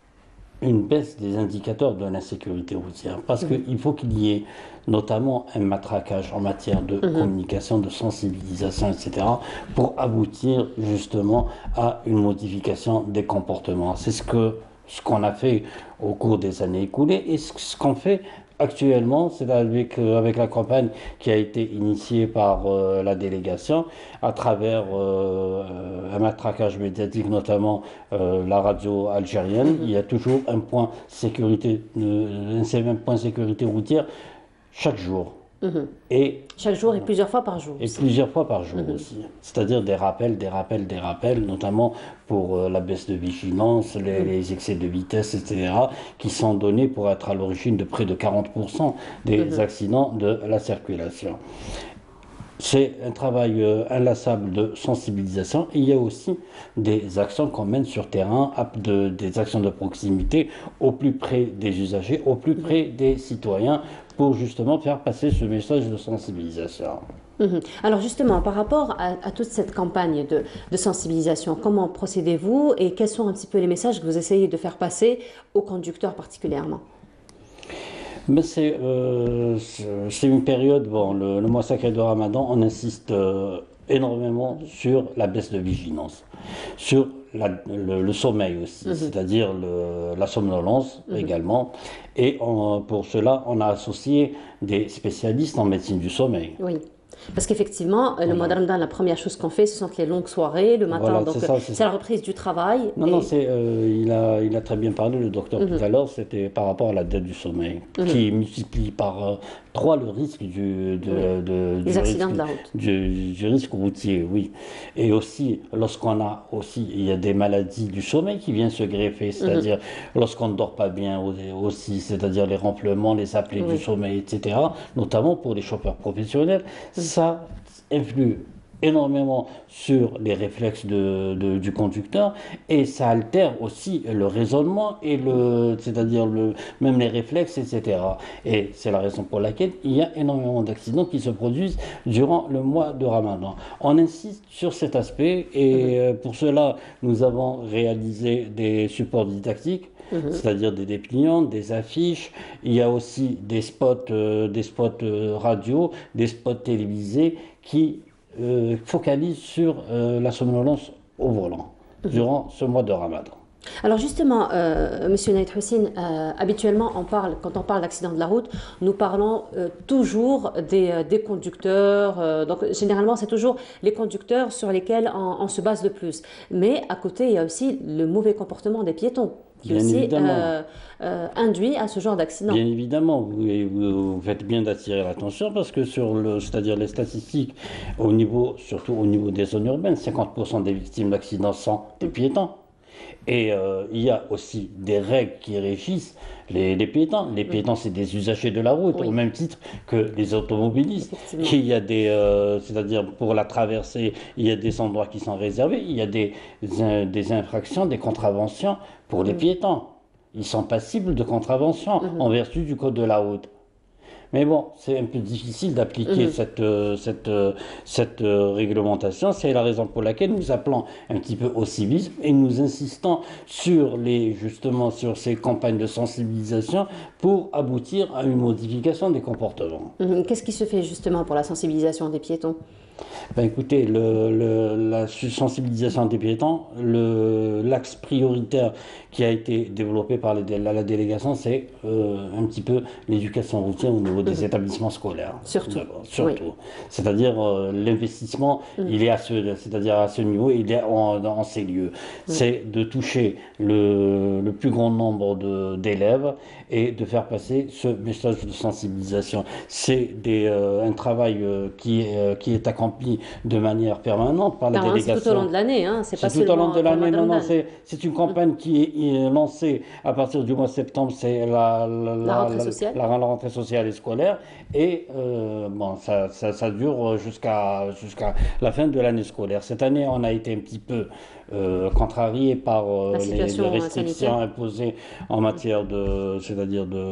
une baisse des indicateurs de l'insécurité routière parce mmh. qu'il faut qu'il y ait notamment un matraquage en matière de mmh. communication, de sensibilisation, et cetera pour aboutir justement à une modification des comportements. C'est ce que ce qu'on a fait au cours des années écoulées et ce, ce qu'on fait actuellement, c'est avec, euh, avec la campagne qui a été initiée par euh, la délégation à travers euh, un matraquage médiatique, notamment euh, la radio algérienne. Mm-hmm. Il y a toujours un point sécurité, euh, un point sécurité routière chaque jour. Mmh. Et chaque jour et plusieurs fois par jour. Et aussi. plusieurs fois par jour mmh. aussi. C'est-à-dire des rappels, des rappels, des rappels, notamment pour euh, la baisse de vigilance, les, mmh. les excès de vitesse, et cetera, qui sont donnés pour être à l'origine de près de quarante pour cent des mmh. accidents de la circulation. C'est un travail euh, inlassable de sensibilisation. Et il y a aussi des actions qu'on mène sur terrain, de, des actions de proximité au plus près des usagers, au plus près des citoyens, pour justement faire passer ce message de sensibilisation. Mmh. Alors justement, par rapport à, à toute cette campagne de, de sensibilisation, comment procédez-vous et quels sont un petit peu les messages que vous essayez de faire passer aux conducteurs particulièrement ? Mais c'est euh, une période, bon, le, le mois sacré de Ramadan, on insiste euh, énormément sur la baisse de vigilance, sur la, le, le sommeil aussi, mmh. c'est-à-dire la somnolence mmh. également. Et on, pour cela, on a associé des spécialistes en médecine du sommeil. Oui. Parce qu'effectivement, le mois de Ramadan, la première chose qu'on fait, ce sont les longues soirées, le matin, voilà, donc c'est la reprise du travail. Non, et... non, c'est, euh, il, a, il a très bien parlé, le docteur, mm-hmm. tout à l'heure, c'était par rapport à la dette du sommeil, mm-hmm. qui multiplie par euh, trois le risque du, de, mm-hmm. de, des du accidents risque, de la route. Du, du risque routier, oui. Et aussi, lorsqu'on a aussi, il y a des maladies du sommeil qui viennent se greffer, c'est-à-dire mm-hmm. lorsqu'on ne dort pas bien aussi, c'est-à-dire les remplements, les apnées oui. du sommeil, et cetera, notamment pour les chauffeurs professionnels. Mm-hmm. Ça influe énormément sur les réflexes de, de, du conducteur et ça altère aussi le raisonnement et le, c'est-à-dire le, même les réflexes, et cetera. Et c'est la raison pour laquelle il y a énormément d'accidents qui se produisent durant le mois de Ramadan. On insiste sur cet aspect et pour cela, nous avons réalisé des supports didactiques. Mmh. C'est-à-dire des dépliants, des affiches. Il y a aussi des spots, euh, des spots euh, radio, des spots télévisés qui euh, focalisent sur euh, la somnolence au volant mmh. durant ce mois de Ramadan. Alors justement, euh, Monsieur Naïd Hussein, euh, habituellement, on parle, quand on parle d'accident de la route, nous parlons euh, toujours des, euh, des conducteurs. Euh, donc généralement, c'est toujours les conducteurs sur lesquels on, on se base le plus. Mais à côté, il y a aussi le mauvais comportement des piétons qui bien aussi euh, euh, induit à ce genre d'accident. Bien évidemment, vous, vous, vous faites bien d'attirer l'attention parce que sur le, c'est-à-dire les statistiques, au niveau, surtout au niveau des zones urbaines, cinquante pour cent des victimes d'accidents sont des piétons. Et euh, il y a aussi des règles qui régissent les, les piétons. Les piétons, c'est des usagers de la route, oui. au même titre que les automobilistes. Il y a des, euh, c'est-à-dire pour la traversée, il y a des endroits qui sont réservés, il y a des, des infractions, des contraventions pour les mmh. piétons. Ils sont passibles de contravention mmh. en vertu du code de la route. Mais bon, c'est un peu difficile d'appliquer mmh. cette, euh, cette, euh, cette euh, réglementation. C'est la raison pour laquelle nous appelons un petit peu au civisme et nous insistons sur, les, justement, sur ces campagnes de sensibilisation pour aboutir à une modification des comportements. Mmh. Qu'est-ce qui se fait justement pour la sensibilisation des piétons ? Ben écoutez, le, le, la sensibilisation des piétons, le, l'axe prioritaire qui a été développé par les, la, la délégation, c'est euh, un petit peu l'éducation routière au niveau des mmh. établissements scolaires. Surtout. Surtout. Oui. C'est-à-dire euh, l'investissement, mmh. il est à ce, c'est-à-dire à ce niveau, il est en, en ces lieux. Mmh. C'est de toucher le, le plus grand nombre de, d'élèves et de faire passer ce message de sensibilisation. C'est des, euh, un travail euh, qui, euh, qui est accompli de manière permanente par la non, délégation. C'est tout au long de l'année, hein. C'est pas tout au long de l'année. Non, non, c'est, c'est une campagne qui est lancée à partir du mois de septembre, c'est la, la, la, rentrée la, sociale. La, la rentrée sociale et scolaire, et euh, bon, ça, ça, ça dure jusqu'à jusqu'à la fin de l'année scolaire. Cette année, on a été un petit peu euh, contrarié par euh, les, les restrictions sanitaire. imposées en matière de, c'est-à-dire de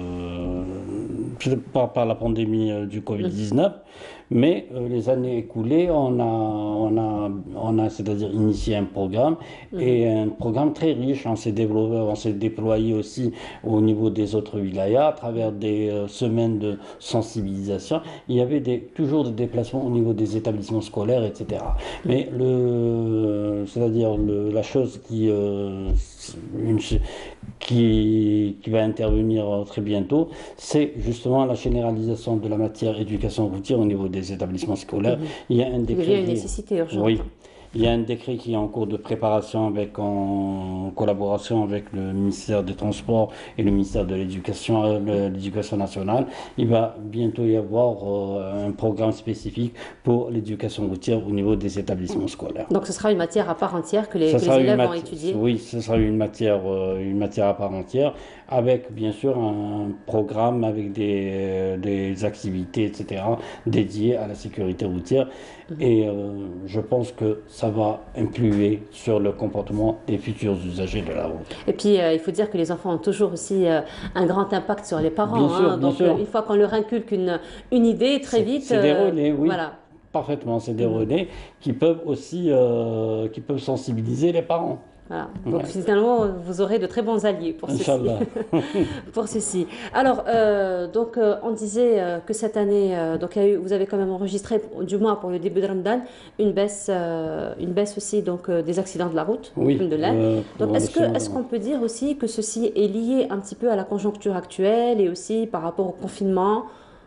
par, par la pandémie euh, du covid dix-neuf. Mmh. Mais euh, les années écoulées, on a, on a, on a c'est-à-dire initié un programme, mmh. et un programme très riche. On s'est développé, on s'est déployé aussi au niveau des autres wilayas à travers des euh, semaines de sensibilisation. Il y avait des, toujours des déplacements au niveau des établissements scolaires, et cetera. Mmh. Mais le, c'est-à-dire le, la chose qui, euh, une, qui, qui va intervenir très bientôt, c'est justement la généralisation de la matière éducation routière au niveau des établissements scolaires. Mmh. Il y a un décret. Il y a une nécessité urgente. Oui. Il y a un décret qui est en cours de préparation avec, en collaboration avec le ministère des Transports et le ministère de l'Éducation, euh, l'Éducation nationale. Il va bientôt y avoir euh, un programme spécifique pour l'éducation routière au niveau des établissements scolaires. Donc ce sera une matière à part entière que les, que les élèves vont étudier. Oui, ce sera une matière, euh, une matière à part entière, avec bien sûr un programme avec des, euh, des activités, et cetera, dédiées à la sécurité routière. Mmh. Et euh, je pense que ça va influer sur le comportement des futurs usagers de la route. Et puis, euh, il faut dire que les enfants ont toujours aussi euh, un grand impact sur les parents. Bien sûr, hein. bien Donc, sûr. Euh, une fois qu'on leur inculque une, une idée, très c'est, vite... C'est des relais, oui. Voilà. Parfaitement, c'est des mmh. relais qui peuvent aussi euh, qui peuvent sensibiliser les parents. Voilà. Donc ouais. Finalement, vous aurez de très bons alliés pour ceci. pour ceci. Alors, euh, donc, euh, on disait euh, que cette année, euh, donc, il y a eu, vous avez quand même enregistré, du moins pour le début de Ramadan, une baisse, euh, une baisse aussi donc, euh, des accidents de la route. Oui. De euh, donc, est-ce, que, est-ce qu'on peut dire aussi que ceci est lié un petit peu à la conjoncture actuelle et aussi par rapport au confinement ?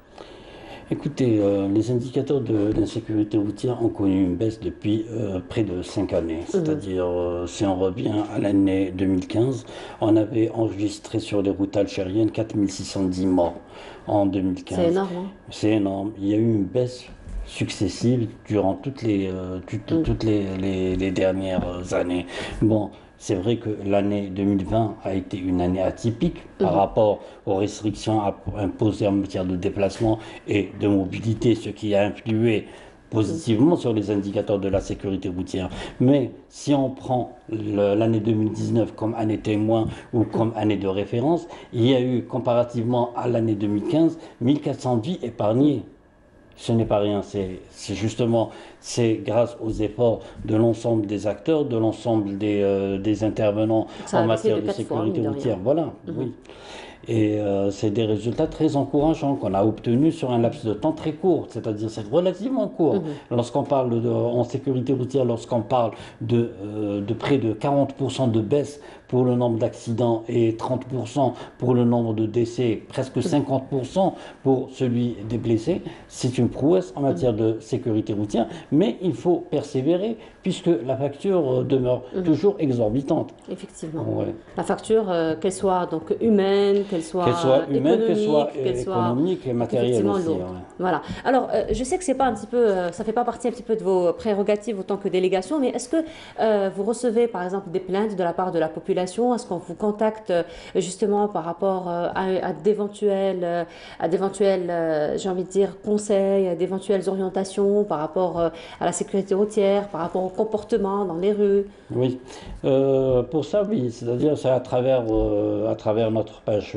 Écoutez, euh, les indicateurs de l'insécurité routière ont connu une baisse depuis euh, près de cinq années. C'est-à-dire, euh, si on revient à l'année deux mille quinze, on avait enregistré sur les routes algériennes quatre mille six cent dix morts en deux mille quinze. C'est énorme. Hein? C'est énorme. Il y a eu une baisse successive durant toutes les, euh, toutes, mm. toutes les, les, les dernières années. Bon. C'est vrai que l'année deux mille vingt a été une année atypique mmh. par rapport aux restrictions imposées en matière de déplacement et de mobilité, ce qui a influé positivement mmh. sur les indicateurs de la sécurité routière. Mais si on prend le, l'année deux mille dix-neuf comme année témoin ou comme année de référence, il y a eu, comparativement à l'année deux mille quinze, mille quatre cents vies épargnées. Ce n'est pas rien, c'est, c'est justement c'est grâce aux efforts de l'ensemble des acteurs, de l'ensemble des, euh, des intervenants ça en matière de, de sécurité fois, routière. Voilà, mm-hmm. oui. Et euh, c'est des résultats très encourageants qu'on a obtenus sur un laps de temps très court, c'est-à-dire c'est relativement court. Mm-hmm. Lorsqu'on parle de, en sécurité routière, lorsqu'on parle de, euh, de près de quarante pour cent de baisse pour le nombre d'accidents et trente pour cent pour le nombre de décès, presque cinquante pour cent pour celui des blessés, c'est une prouesse en matière de sécurité routière, mais il faut persévérer puisque la facture demeure mmh. toujours exorbitante. Effectivement. Ouais. La facture, euh, qu'elle soit donc humaine, qu'elle soit, qu'elle soit humaine, économique, qu'elle soit qu'elle économique soit et matérielle aussi. Ouais. Voilà. Alors, euh, je sais que c'est pas un petit peu, euh, ça fait pas partie un petit peu de vos prérogatives autant que délégation, mais est-ce que euh, vous recevez par exemple des plaintes de la part de la population? Est-ce qu'on vous contacte justement par rapport à, à d'éventuels, à d'éventuels, j'ai envie de dire, conseils, à d'éventuelles orientations par rapport à la sécurité routière, par rapport au comportement dans les rues? Oui, euh, pour ça, oui. C'est-à-dire, c'est à travers, euh, à travers notre page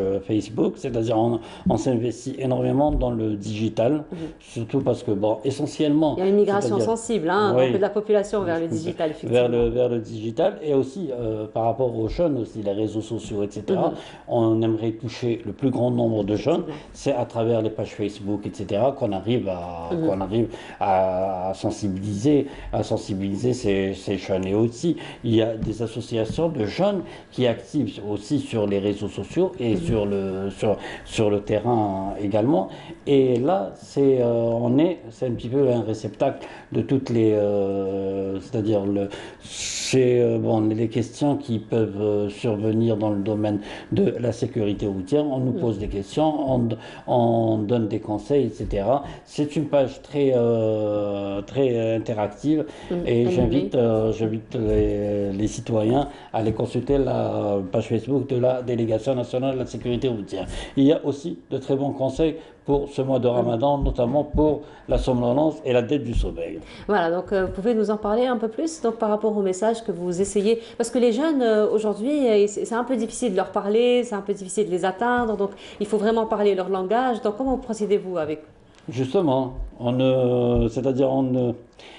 euh, Facebook, c'est-à-dire on, on s'investit énormément dans le digital, mmh. surtout parce que, bon, essentiellement... Il y a une migration sensible hein, oui, de la population vers le digital, effectivement. Vers le, vers le digital, et aussi euh, par rapport aux jeunes, aussi les réseaux sociaux, et cetera. Mmh. On aimerait toucher le plus grand nombre de jeunes, c'est à travers les pages Facebook, et cetera, qu'on arrive à, mmh. qu'on arrive à, à sensibiliser, à sensibiliser ces, ces jeunes. Et aussi, il y a des associations de jeunes qui activent aussi sur les réseaux sociaux et mmh. sur, le, sur, sur le terrain également. Et là, c'est, euh, on est, c'est un petit peu un réceptacle de toutes les, euh, c'est-à-dire le, c'est euh, bon, les questions qui peuvent euh, survenir dans le domaine de la sécurité routière. On nous pose mmh. des questions, on, on donne des conseils, et cetera. C'est une page très, euh, très interactive mmh. et j'invite, euh, j'invite les, les citoyens à aller consulter la page Facebook de la Délégation nationale de la sécurité routière. Il y a aussi de très bons conseils pour ce mois de Ramadan, notamment pour la somnolence et la dette du sommeil. Voilà, donc euh, vous pouvez nous en parler un peu plus donc, par rapport au message que vous essayez, parce que les jeunes euh, aujourd'hui, c'est un peu difficile de leur parler, c'est un peu difficile de les atteindre, donc il faut vraiment parler leur langage. Donc comment procédez-vous avec? Justement, on, euh, c'est-à-dire on... Euh,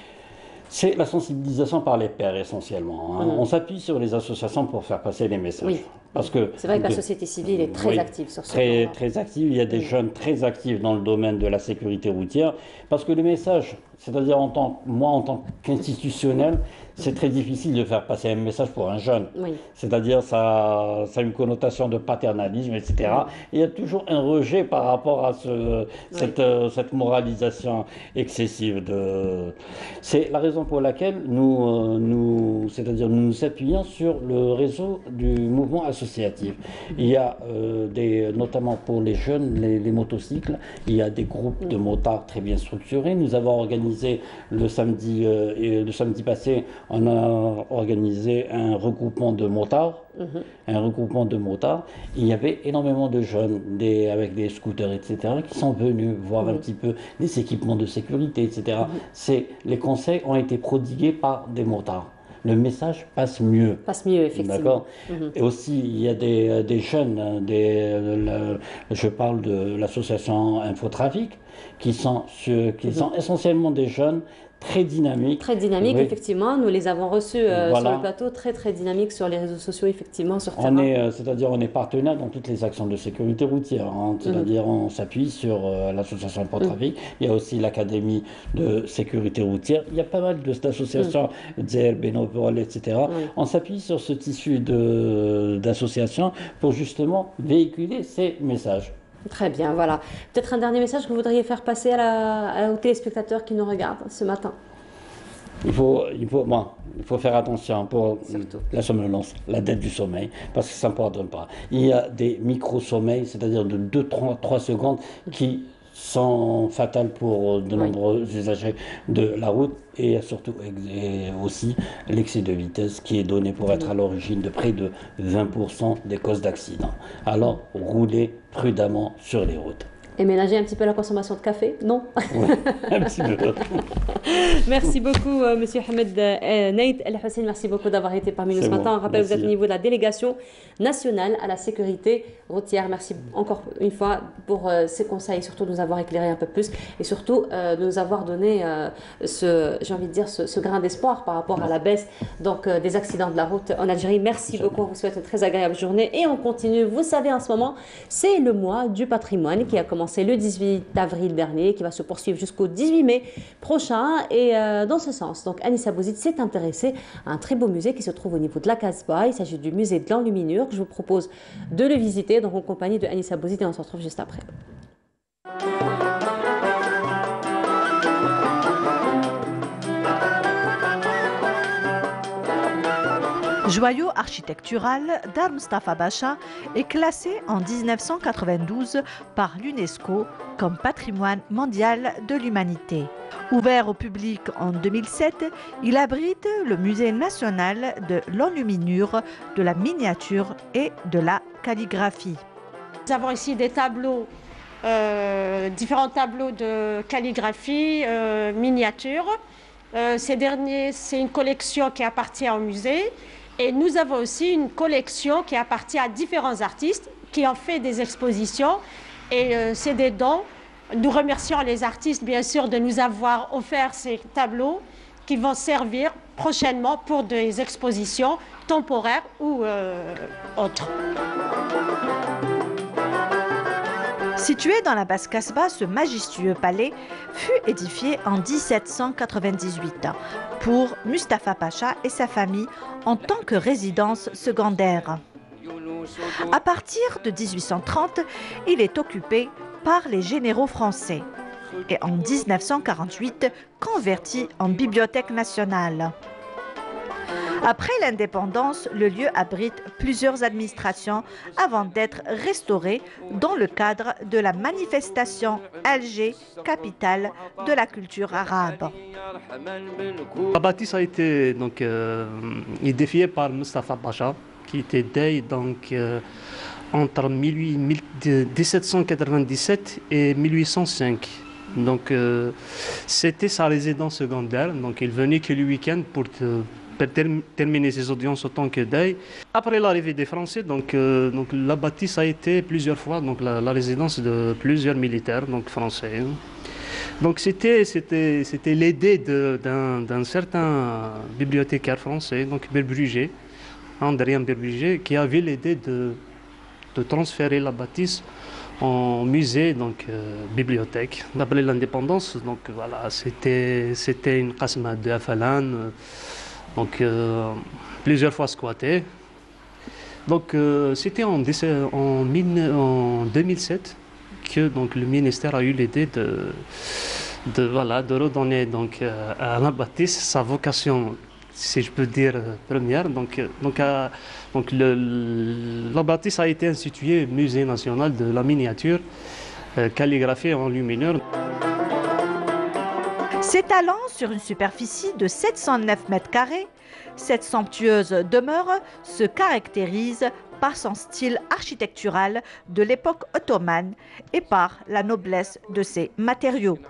c'est la sensibilisation par les pairs essentiellement. Hein. Mmh. On s'appuie sur les associations pour faire passer les messages. Oui. Parce que c'est vrai que la société civile est très oui, active sur ce très, point. Très active. Il y a des mmh. jeunes très actifs dans le domaine de la sécurité routière. Parce que le message, c'est-à-dire en tant, moi en tant qu'institutionnel, c'est très difficile de faire passer un message pour un jeune. Oui. C'est-à-dire ça, ça a une connotation de paternalisme, et cetera. Oui. Et il y a toujours un rejet par rapport à ce, cette, oui. euh, cette moralisation excessive. De... C'est la raison pour laquelle nous, euh, nous, c'est-à-dire nous nous appuyons sur le réseau du mouvement associatif. Il y a euh, des, notamment pour les jeunes, les, les motocycles, il y a des groupes de motards très bien structurés. Nous avons organisé le samedi, euh, et le samedi passé, on a organisé un regroupement de motards, mmh. un regroupement de motards. Il y avait énormément de jeunes des, avec des scooters, et cetera, qui sont venus voir mmh. un petit peu les équipements de sécurité, et cetera. Mmh. C'est, les conseils ont été prodigués par des motards. Le message passe mieux. Passe mieux, effectivement. D'accord. Mm-hmm. Et aussi, il y a des, des jeunes, des, le, je parle de l'association Infotrafic, qui sont, qui mm-hmm. sont essentiellement des jeunes très dynamiques. Très dynamiques, oui. Effectivement. Nous les avons reçus euh, voilà. sur le plateau, très très dynamiques sur les réseaux sociaux, effectivement, sur terrain. On est, euh, c'est-à-dire, on est partenaire dans toutes les actions de sécurité routière. Hein. C'est-à-dire, mm-hmm. on s'appuie sur euh, l'association Infotrafic. Mm-hmm. Il y a aussi l'Académie de sécurité routière. Il y a pas mal d'associations, mm-hmm. Zer, Bénévole, et cetera. Mm-hmm. On s'appuie sur ce tissu d'associations pour justement véhiculer ces messages. Très bien, voilà. Peut-être un dernier message que vous voudriez faire passer à la, à, aux téléspectateurs qui nous regardent ce matin. Il faut, il faut, bon, il faut faire attention pour Surtout. la somnolence, la dette du sommeil, parce que ça ne pardonne pas. Il y a des micro-sommeils, c'est-à-dire de deux à trois secondes, qui sont fatales pour de nombreux oui. usagers de la route, et surtout et aussi l'excès de vitesse qui est donné pour être à l'origine de près de vingt pour cent des causes d'accidents. Alors, roulez prudemment sur les routes. Et ménager un petit peu la consommation de café, non? Oui, un petit peu. Merci beaucoup, euh, Monsieur Ahmed euh, Naït El Hussein. Merci beaucoup d'avoir été parmi nous ce matin. On rappelle, vous êtes au niveau de la délégation nationale à la sécurité routière. Merci encore une fois pour euh, ces conseils, surtout de nous avoir éclairé un peu plus et surtout euh, de nous avoir donné euh, ce, j'ai envie de dire, ce, ce grain d'espoir par rapport à la baisse donc, euh, des accidents de la route en Algérie. Merci beaucoup. On vous souhaite une très agréable journée et on continue. Vous savez, en ce moment, c'est le mois du patrimoine qui a commencé le dix-huit avril dernier, qui va se poursuivre jusqu'au dix-huit mai prochain. Et euh, dans ce sens, donc Anissa Bouzid s'est intéressée à un très beau musée qui se trouve au niveau de la Casbah. Il s'agit du musée de l'enluminure. Je vous propose de le visiter donc en compagnie de Anissa Bouzid et on se retrouve juste après. Joyau architectural, Dar Mustafa Bacha est classé en mille neuf cent quatre-vingt-douze par l'UNESCO comme patrimoine mondial de l'humanité. Ouvert au public en deux mille sept, il abrite le musée national de l'enluminure, de la miniature et de la calligraphie. Nous avons ici des tableaux, euh, différents tableaux de calligraphie, euh, miniature. Euh, ces derniers, c'est une collection qui appartient au musée. Et nous avons aussi une collection qui appartient à différents artistes qui ont fait des expositions. Et euh, c'est des dons. Nous remercions les artistes, bien sûr, de nous avoir offert ces tableaux qui vont servir prochainement pour des expositions temporaires ou euh, autres. Situé dans la basse Casbah, ce majestueux palais fut édifié en mille sept cent quatre-vingt-dix-huit pour Mustapha Pacha et sa famille en tant que résidence secondaire. À partir de mille huit cent trente, il est occupé par les généraux français et en mille neuf cent quarante-huit converti en bibliothèque nationale. Après l'indépendance, le lieu abrite plusieurs administrations avant d'être restauré dans le cadre de la manifestation Alger, capitale de la culture arabe. La bâtisse a été donc, euh, édifiée par Mustapha Pacha, qui était dey donc, euh, entre mille sept cent quatre-vingt-dix-sept et mille huit cent cinq. Donc, euh, c'était sa résidence secondaire. Donc, il venait que le week-end pour, euh, pour term terminer ses audiences autant que dey. Après l'arrivée des Français, donc, euh, donc, la bâtisse a été plusieurs fois donc, la, la résidence de plusieurs militaires donc, français. Donc, c'était l'idée d'un certain bibliothécaire français, donc Berbruger, André Berbruger, qui avait l'idée de, de transférer la bâtisse en musée, donc euh, bibliothèque. Après l'indépendance, donc voilà, c'était c'était une qasma de Afalan, euh, donc euh, plusieurs fois squattée. Donc euh, c'était en, en, en deux mille sept que donc le ministère a eu l'idée de de voilà de redonner donc euh, à la bâtisse sa vocation, si je peux dire, première. Donc, donc, euh, donc le, la bâtisse a été instituée Musée national de la miniature, euh, calligraphie en enluminure. S'étalant sur une superficie de sept cent neuf mètres carrés, cette somptueuse demeure se caractérise par son style architectural de l'époque ottomane et par la noblesse de ses matériaux.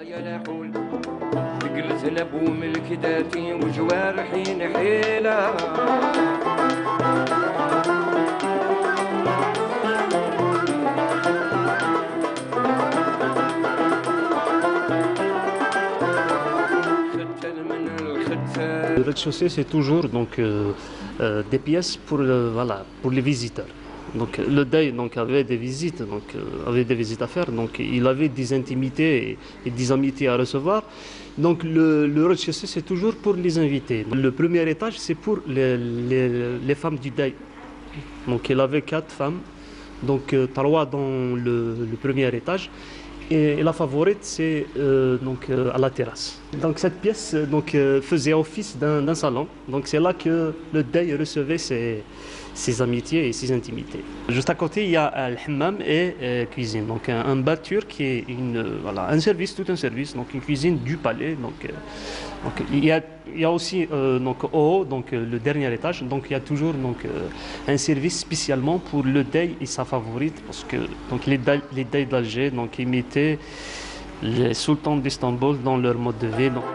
Le rez-de-chaussée, c'est toujours donc, euh, euh, des pièces pour, euh, voilà, pour les visiteurs. Donc, le dey donc, avait des visites, donc, euh, avait des visites à faire, donc il avait des intimités et, et des amitiés à recevoir. Donc le, le rez-de-chaussée, c'est toujours pour les invités. Le premier étage, c'est pour les, les, les femmes du dey. Donc il avait quatre femmes, donc euh, trois dans le, le premier étage. Et, et la favorite, c'est euh, donc euh, à la terrasse. Donc cette pièce donc, euh, faisait office d'un salon. Donc c'est là que le dey recevait ses, ses amitiés et ses intimités. Juste à côté, il y a le hammam et euh, cuisine. Donc un, un bâture qui est une, euh, voilà, un service, tout un service, donc une cuisine du palais. Donc, euh, donc il, y a, il y a aussi euh, donc, au haut, donc, euh, le dernier étage. Donc il y a toujours donc, euh, un service spécialement pour le dey et sa favorite, parce que donc, les dey, les dey d'Alger donc, imitaient les sultans d'Istanbul dans leur mode de vie. Donc.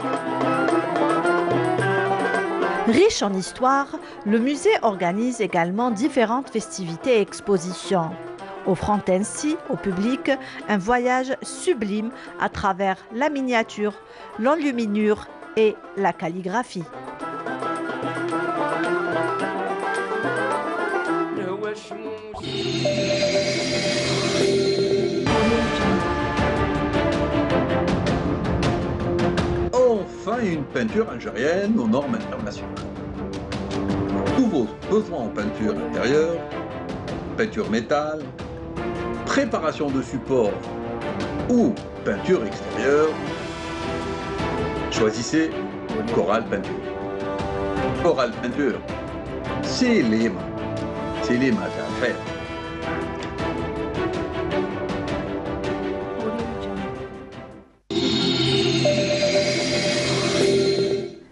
Riche en histoire, le musée organise également différentes festivités et expositions, offrant ainsi au public un voyage sublime à travers la miniature, l'enluminure et la calligraphie. Enfin, une peinture algérienne aux normes internationales. Tous vos besoins en peinture intérieure, peinture métal, préparation de support ou peinture extérieure, choisissez Coral Peinture. Coral Peinture, c'est les mains, c'est les mains à faire.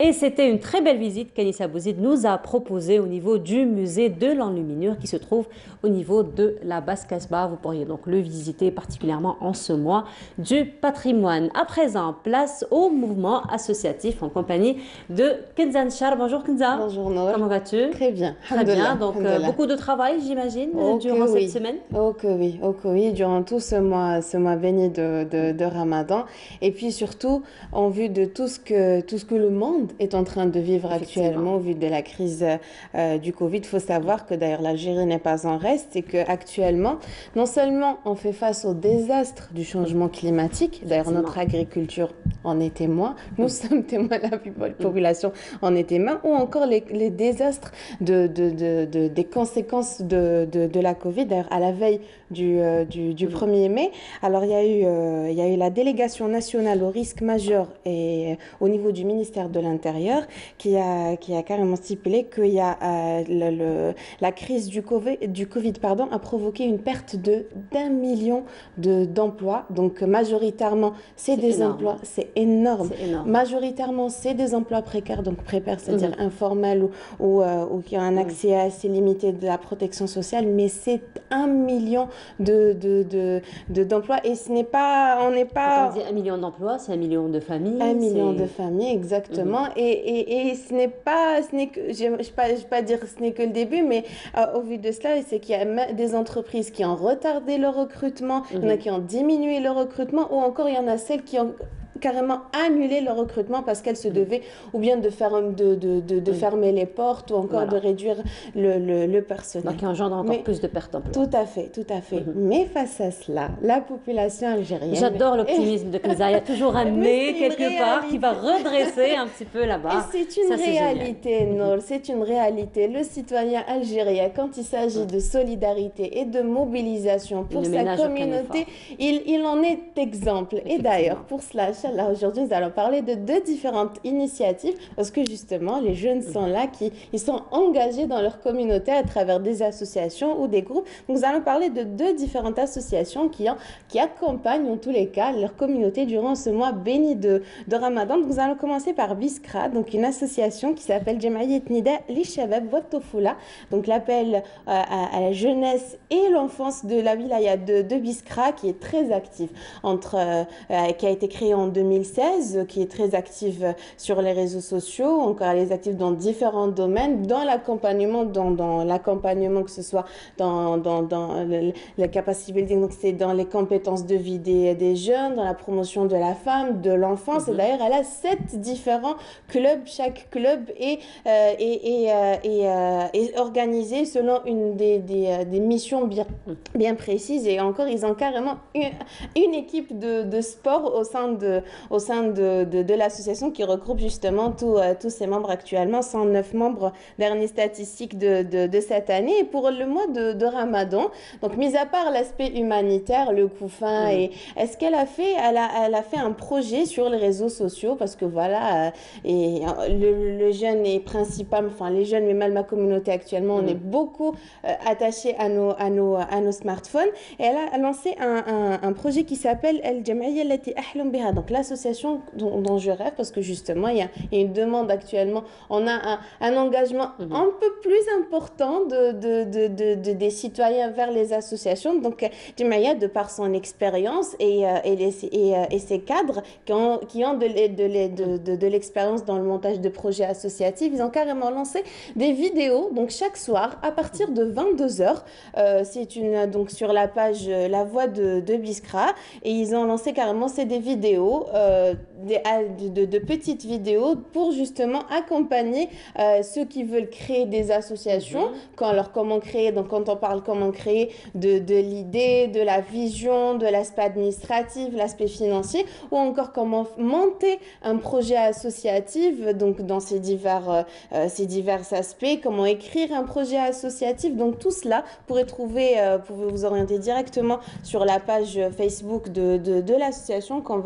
Et c'était une très belle visite qu'Anissa Bouzid nous a proposée au niveau du musée de l'enluminure qui se trouve au niveau de la Basse-Casbah. Vous pourriez donc le visiter particulièrement en ce mois du patrimoine. À présent, place au mouvement associatif en compagnie de Kenza Nchar. Bonjour Kenza. Bonjour Nour. Comment vas-tu? Très bien. Très bien. Donc euh, beaucoup de travail, j'imagine, oh, durant oui. cette semaine. Oh que oui, oh que oui, durant tout ce mois, ce mois béni de, de, de Ramadan. Et puis surtout, en vue de tout ce que, tout ce que le monde est en train de vivre actuellement, au vu de la crise euh, du Covid. Il faut savoir que d'ailleurs l'Algérie n'est pas en reste et qu'actuellement, non seulement on fait face au désastre du changement climatique, d'ailleurs notre agriculture en est témoin, nous sommes témoins, la population en est témoin, ou encore les, les désastres de, de, de, de, des conséquences de, de, de la Covid, d'ailleurs à la veille du, euh, du, du premier mai. Alors il y, a eu, euh, il y a eu la délégation nationale au risque majeur et, euh, au niveau du ministère de l'Intérieur qui a, qui a carrément stipulé qu'il y a euh, le, le, la crise du Covid, du COVID pardon, a provoqué une perte de d'un million de, d'emplois. Donc majoritairement, c'est des énorme. emplois, c'est énorme. énorme. Majoritairement, c'est des emplois précaires, donc précaires, c'est-à-dire mmh. informels ou, ou, euh, ou qui ont un accès mmh. assez limité de la protection sociale, mais c'est un million de, de, de, de, d'emplois et ce n'est pas, on n'est pas... Quand on dit un million d'emplois, c'est un million de familles. Un million de familles, exactement. Mmh. Et, et, et ce n'est pas, ce n'est que, je ne vais pas, pas dire que ce n'est que le début, mais euh, au vu de cela, c'est qu'il y a des entreprises qui ont retardé le recrutement, mmh. il y en a qui ont diminué le recrutement, ou encore il y en a celles qui ont carrément annulé le recrutement parce qu'elles se devaient ou bien de, faire, de, de, de, de fermer les portes ou encore voilà. de réduire le, le, le personnel. Donc qui engendre encore Mais, plus de pertes d'emploi. Tout à fait, tout à fait. Mm-hmm. Mais face à cela, la population algérienne... J'adore l'optimisme de Kenza. Il y a toujours un mais quelque réalité. part qui va redresser un petit peu là-bas. Et c'est une Ça, réalité, Nour, c'est une réalité. Le citoyen algérien, quand il s'agit mm-hmm. de solidarité et de mobilisation pour sa communauté, il, il en est exemple. Et d'ailleurs, pour cela, là, aujourd'hui, nous allons parler de deux différentes initiatives parce que justement, les jeunes sont là, qui ils sont engagés dans leur communauté à travers des associations ou des groupes. Donc, nous allons parler de deux différentes associations qui, ont, qui accompagnent en tous les cas leur communauté durant ce mois béni de, de Ramadan. Donc, nous allons commencer par Biskra, donc une association qui s'appelle Jemaïet Nida Li Shabab wa Tofoula. Donc, l'appel euh, à, à la jeunesse et l'enfance de la wilaya de, de Biskra qui est très active, entre, euh, qui a été créée en deux mille seize, qui est très active sur les réseaux sociaux, encore elle est active dans différents domaines, dans l'accompagnement, dans, dans l'accompagnement que ce soit dans, dans, dans le, le capacity building, donc c'est dans les compétences de vie des, des jeunes, dans la promotion de la femme, de l'enfance, mm-hmm. et d'ailleurs elle a sept différents clubs, chaque club est, euh, est, est, euh, est, euh, est organisé selon une des, des, des missions bien, bien précises, et encore ils ont carrément une, une équipe de, de sport au sein de au sein de, de, de l'association qui regroupe justement tout, euh, tous ses membres actuellement, cent neuf membres, dernières statistiques de, de, de cette année. Et pour le mois de, de Ramadan, donc mis à part l'aspect humanitaire, le couffin, mmh. et est-ce qu'elle a fait, elle a, elle a fait un projet sur les réseaux sociaux parce que voilà, euh, et le, le jeune est principal, enfin les jeunes, mais même ma communauté actuellement, mmh. on est beaucoup euh, attachés à nos, à, nos, à nos smartphones. Et elle a lancé un, un, un projet qui s'appelle El Jam'iyya Lati Ahlum Biha, donc l'association dont, dont je rêve, parce que justement, il y a, il y a une demande actuellement. On a un, un engagement mmh. un peu plus important de, de, de, de, de, des citoyens vers les associations. Donc, Jemaïa, de par son expérience et, euh, et, les, et, euh, et ses cadres qui ont, qui ont de, de, de, de, de l'expérience dans le montage de projets associatifs, ils ont carrément lancé des vidéos, donc chaque soir, à partir de vingt-deux heures. Euh, c'est une, donc sur la page euh, La Voix de, de Biskra, et ils ont lancé carrément, c'est des vidéos, euh, des, de, de, de petites vidéos pour justement accompagner euh, ceux qui veulent créer des associations, mmh. quand, alors comment créer, donc quand on parle comment créer de, de l'idée, de la vision, de l'aspect administratif, l'aspect financier, ou encore comment monter un projet associatif, donc dans ces divers, euh, ces divers aspects, comment écrire un projet associatif, donc tout cela, vous pourrez trouver, euh, vous pouvez vous orienter directement sur la page Facebook de, de, de l'association qu'on va, qu'on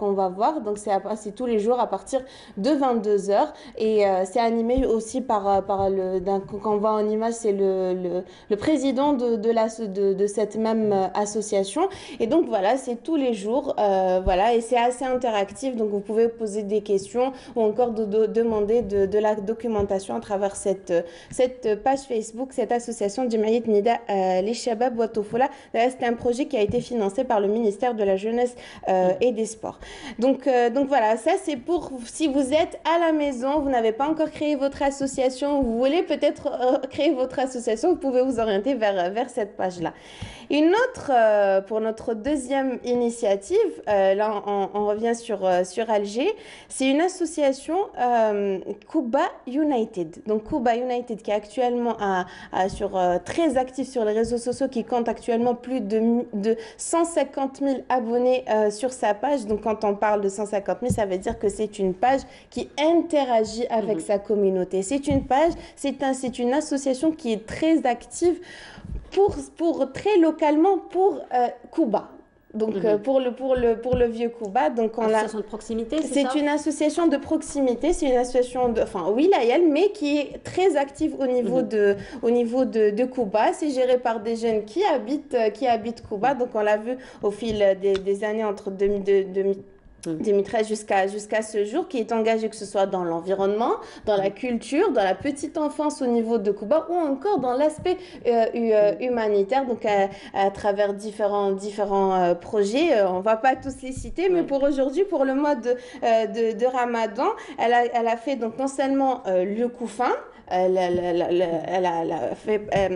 qu'on va voir. Donc c'est tous les jours à partir de vingt-deux heures. Et euh, c'est animé aussi par, par le, quand on voit en image, c'est le, le, le président de, de, la, de, de cette même association. Et donc voilà, c'est tous les jours, euh, voilà, et c'est assez interactif. Donc vous pouvez poser des questions ou encore de, de, demander de, de la documentation à travers cette, cette page Facebook, cette association Jamaïat Nida euh, les Shabab wa Toufoula. C'est un projet qui a été financé par le ministère de la Jeunesse euh, et des Sports. Donc, euh, donc voilà, ça c'est pour si vous êtes à la maison, vous n'avez pas encore créé votre association, vous voulez peut-être euh, créer votre association, vous pouvez vous orienter vers, vers cette page-là. Une autre, euh, pour notre deuxième initiative, euh, là on, on revient sur, euh, sur Alger, c'est une association euh, Kuba United. Donc Kuba United qui est actuellement à, à, sur, euh, très actif sur les réseaux sociaux, qui compte actuellement plus de, de cent cinquante mille abonnés euh, sur sa page. Donc quand on parle de cent cinquante mille, ça veut dire que c'est une page qui interagit avec mmh. sa communauté. C'est une page, c'est un, c'est une association qui est très active pour, pour très localement pour euh, Kuba. Donc mmh. euh, pour le pour le pour le vieux Kuba, donc on association de proximité, c'est ça? C'est une association de proximité, c'est une association de enfin oui Layel, mais qui est très active au niveau mmh. de au niveau de, de Kuba. C'est géré par des jeunes qui habitent qui habitent Kuba. Donc on l'a vu au fil des, des années entre deux mille deux, deux mille deux mille treize jusqu'à jusqu'à ce jour, qui est engagé que ce soit dans l'environnement, dans la culture, dans la petite enfance au niveau de Kuba ou encore dans l'aspect euh, euh, humanitaire, donc à, à travers différents, différents euh, projets. Euh, on ne va pas tous les citer, mais pour aujourd'hui, pour le mois de, euh, de, de Ramadan, elle a, elle a fait donc non seulement euh, le koufin, Elle, elle, elle, elle, a, elle a fait euh,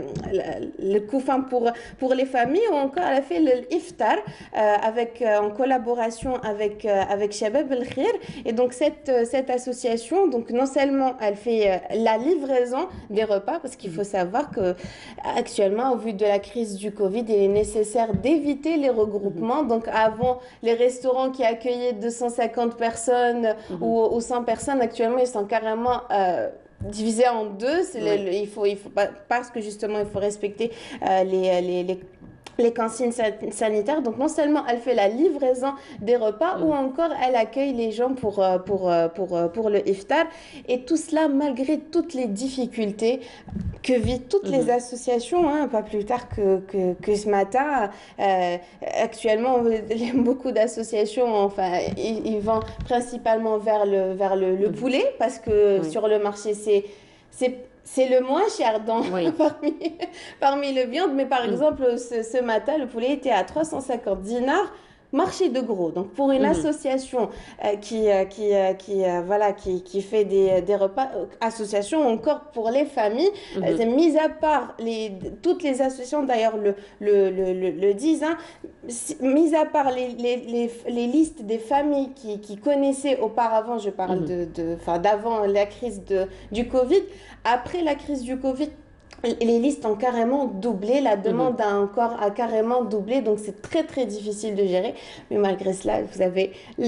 le koufin pour, pour les familles, ou encore elle a fait l'iftar euh, avec, euh, en collaboration avec, euh, avec Shabab El Khir. Et donc cette, cette association, donc non seulement elle fait euh, la livraison des repas, parce qu'il faut savoir qu'actuellement, au vu de la crise du Covid, il est nécessaire d'éviter les regroupements. Donc avant, les restaurants qui accueillaient deux cent cinquante personnes mmh. ou, ou cent personnes, actuellement, ils sont carrément... Euh, divisé en deux, oui. le, le, il faut, il faut pas, parce que justement il faut respecter euh, les, les, les, les consignes sanitaires. Donc non seulement elle fait la livraison des repas, mmh. ou encore elle accueille les gens pour, pour, pour, pour le iftar. Et tout cela malgré toutes les difficultés que vivent toutes mmh. les associations, hein, pas plus tard que, que, que ce matin. Euh, actuellement, beaucoup d'associations, enfin, ils, ils vont principalement vers le, vers le, le mmh. poulet, parce que oui. sur le marché, c'est... C'est le moins cher dans, oui. parmi, parmi le viande. Mais par mmh. exemple, ce, ce matin, le poulet était à trois cent cinquante dinars. Marché de gros. Donc pour une mmh. association euh, qui, euh, qui, euh, qui, euh, voilà, qui, qui fait des, des repas, euh, association encore pour les familles, mmh. euh, mis à part les, toutes les associations, d'ailleurs le, le, le, le, le disent, hein, mis à part les, les, les, les listes des familles qui, qui connaissaient auparavant, je parle mmh. de, de, enfin, d'avant la crise de, du Covid, après la crise du Covid, les listes ont carrément doublé, la demande mmh. a encore a carrément doublé, donc c'est très très difficile de gérer. Mais malgré cela, vous avez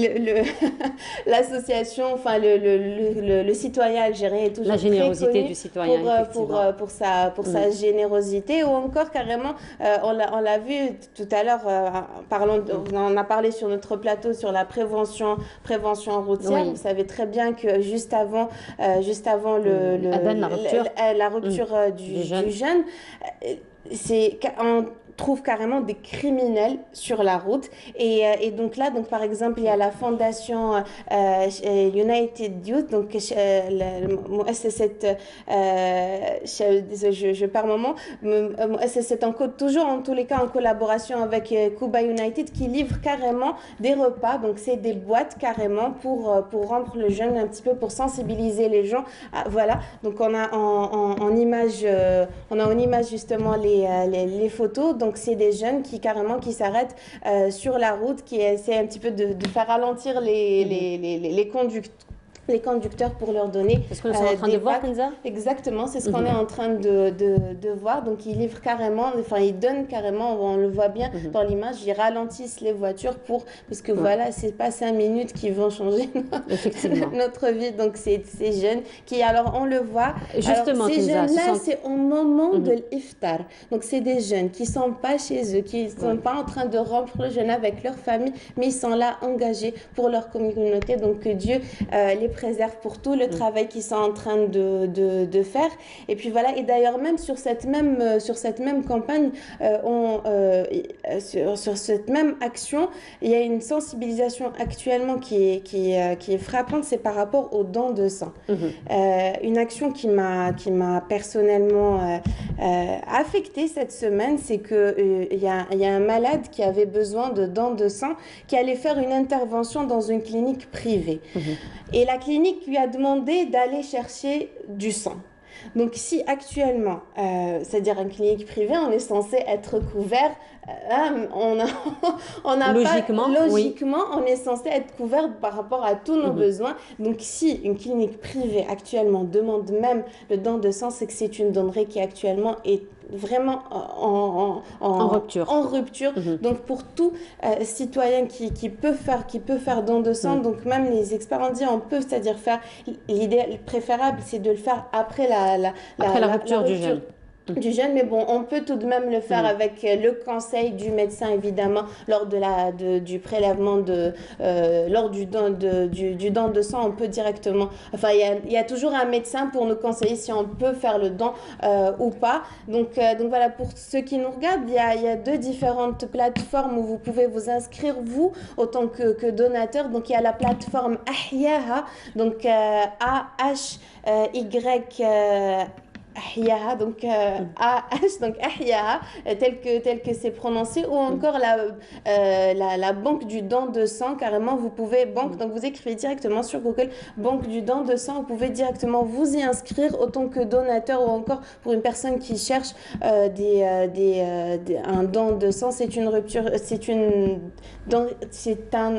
l'association, enfin le, le, le, le, le citoyen algérien est toujours la générosité très connu du citoyen pour, pour, pour, sa, pour mmh. sa générosité, ou encore carrément, euh, on l'a vu tout à l'heure, euh, parlons, mmh. on a parlé sur notre plateau sur la prévention, prévention routière. Oui. Vous savez très bien que juste avant, euh, juste avant le, le, Aden, la rupture, la, la rupture mmh. du du jeune, c'est on trouve carrément des criminels sur la route. Et, et donc là, donc par exemple, il y a la fondation euh, United Youth, donc c'est cette, euh, je, je pars moment, c'est cette toujours en tous les cas en collaboration avec Kuba United, qui livre carrément des repas. Donc c'est des boîtes carrément pour pour rendre le jeune un petit peu, pour sensibiliser les gens. Ah, voilà. Donc on a en, en, en image, euh, on a en image justement les les, les photos. Donc c'est des jeunes qui carrément qui s'arrêtent euh, sur la route, qui essaient un petit peu de, de faire ralentir les, mmh. les, les, les, les conducteurs. les conducteurs pour leur donner. C'est ce qu'on est en train de voir, Kenza ? Exactement, c'est ce qu'on est en train de, de, de voir. Donc ils livrent carrément, enfin ils donnent carrément, on le voit bien dans l'image, ils ralentissent les voitures pour, parce que voilà, c'est pas cinq minutes qui vont changer notre vie. Donc c'est ces jeunes qui, alors on le voit, justement, alors, ces jeunes-là, sont... c'est au moment mm-hmm. de l'iftar. Donc c'est des jeunes qui sont pas chez eux, qui sont ouais. pas en train de rompre le jeûne avec leur famille, mais ils sont là engagés pour leur communauté. Donc que Dieu euh, les préserve pour tout le mmh. travail qu'ils sont en train de, de, de faire. Et puis voilà, et d'ailleurs même sur cette même, euh, sur cette même campagne, euh, on, euh, sur, sur cette même action, il y a une sensibilisation actuellement qui est, qui, euh, qui est frappante, c'est par rapport aux dons de sang. Mmh. Euh, une action qui m'a, qui m'a personnellement euh, euh, affectée cette semaine, c'est qu'il euh, y, a, y a un malade qui avait besoin de dons de sang, qui allait faire une intervention dans une clinique privée. Mmh. Et la clinique lui a demandé d'aller chercher du sang. Donc si actuellement, euh, c'est-à-dire une clinique privée, on est censé être couvert, euh, on a, on a logiquement, pas, logiquement oui. on est censé être couvert par rapport à tous nos mmh. besoins. Donc si une clinique privée actuellement demande même le don de sang, c'est que c'est une donnerie qui actuellement est vraiment en, en, en, en rupture. En rupture. Mmh. Donc pour tout euh, citoyen qui, qui, peut faire, qui peut faire don de sang, mmh. donc même les experts ont dit on peut, c'est-à-dire faire, l'idée préférable c'est de le faire après la, la, après la, la, rupture, la rupture du jeûne. du jeûne, mais bon, on peut tout de même le faire mmh. avec le conseil du médecin, évidemment, lors de la, de, du prélèvement, de, euh, lors du don de, du, du don de sang, on peut directement, enfin, il y a, y a toujours un médecin pour nous conseiller si on peut faire le don euh, ou pas. Donc, euh, donc voilà, pour ceux qui nous regardent, il y a, y a deux différentes plateformes où vous pouvez vous inscrire, vous, autant que, que donateur. Donc, il y a la plateforme Ahyaha, donc euh, A H Y Ahyaha, donc euh, A H, donc Ahyaha, tel que, tel que c'est prononcé, ou encore la, euh, la, la banque du don de sang, carrément, vous pouvez, banque, donc vous écrivez directement sur Google, banque du don de sang, vous pouvez directement vous y inscrire, autant que donateur, ou encore pour une personne qui cherche euh, des, euh, des, euh, des, un don de sang, c'est une rupture, c'est une, c'est un...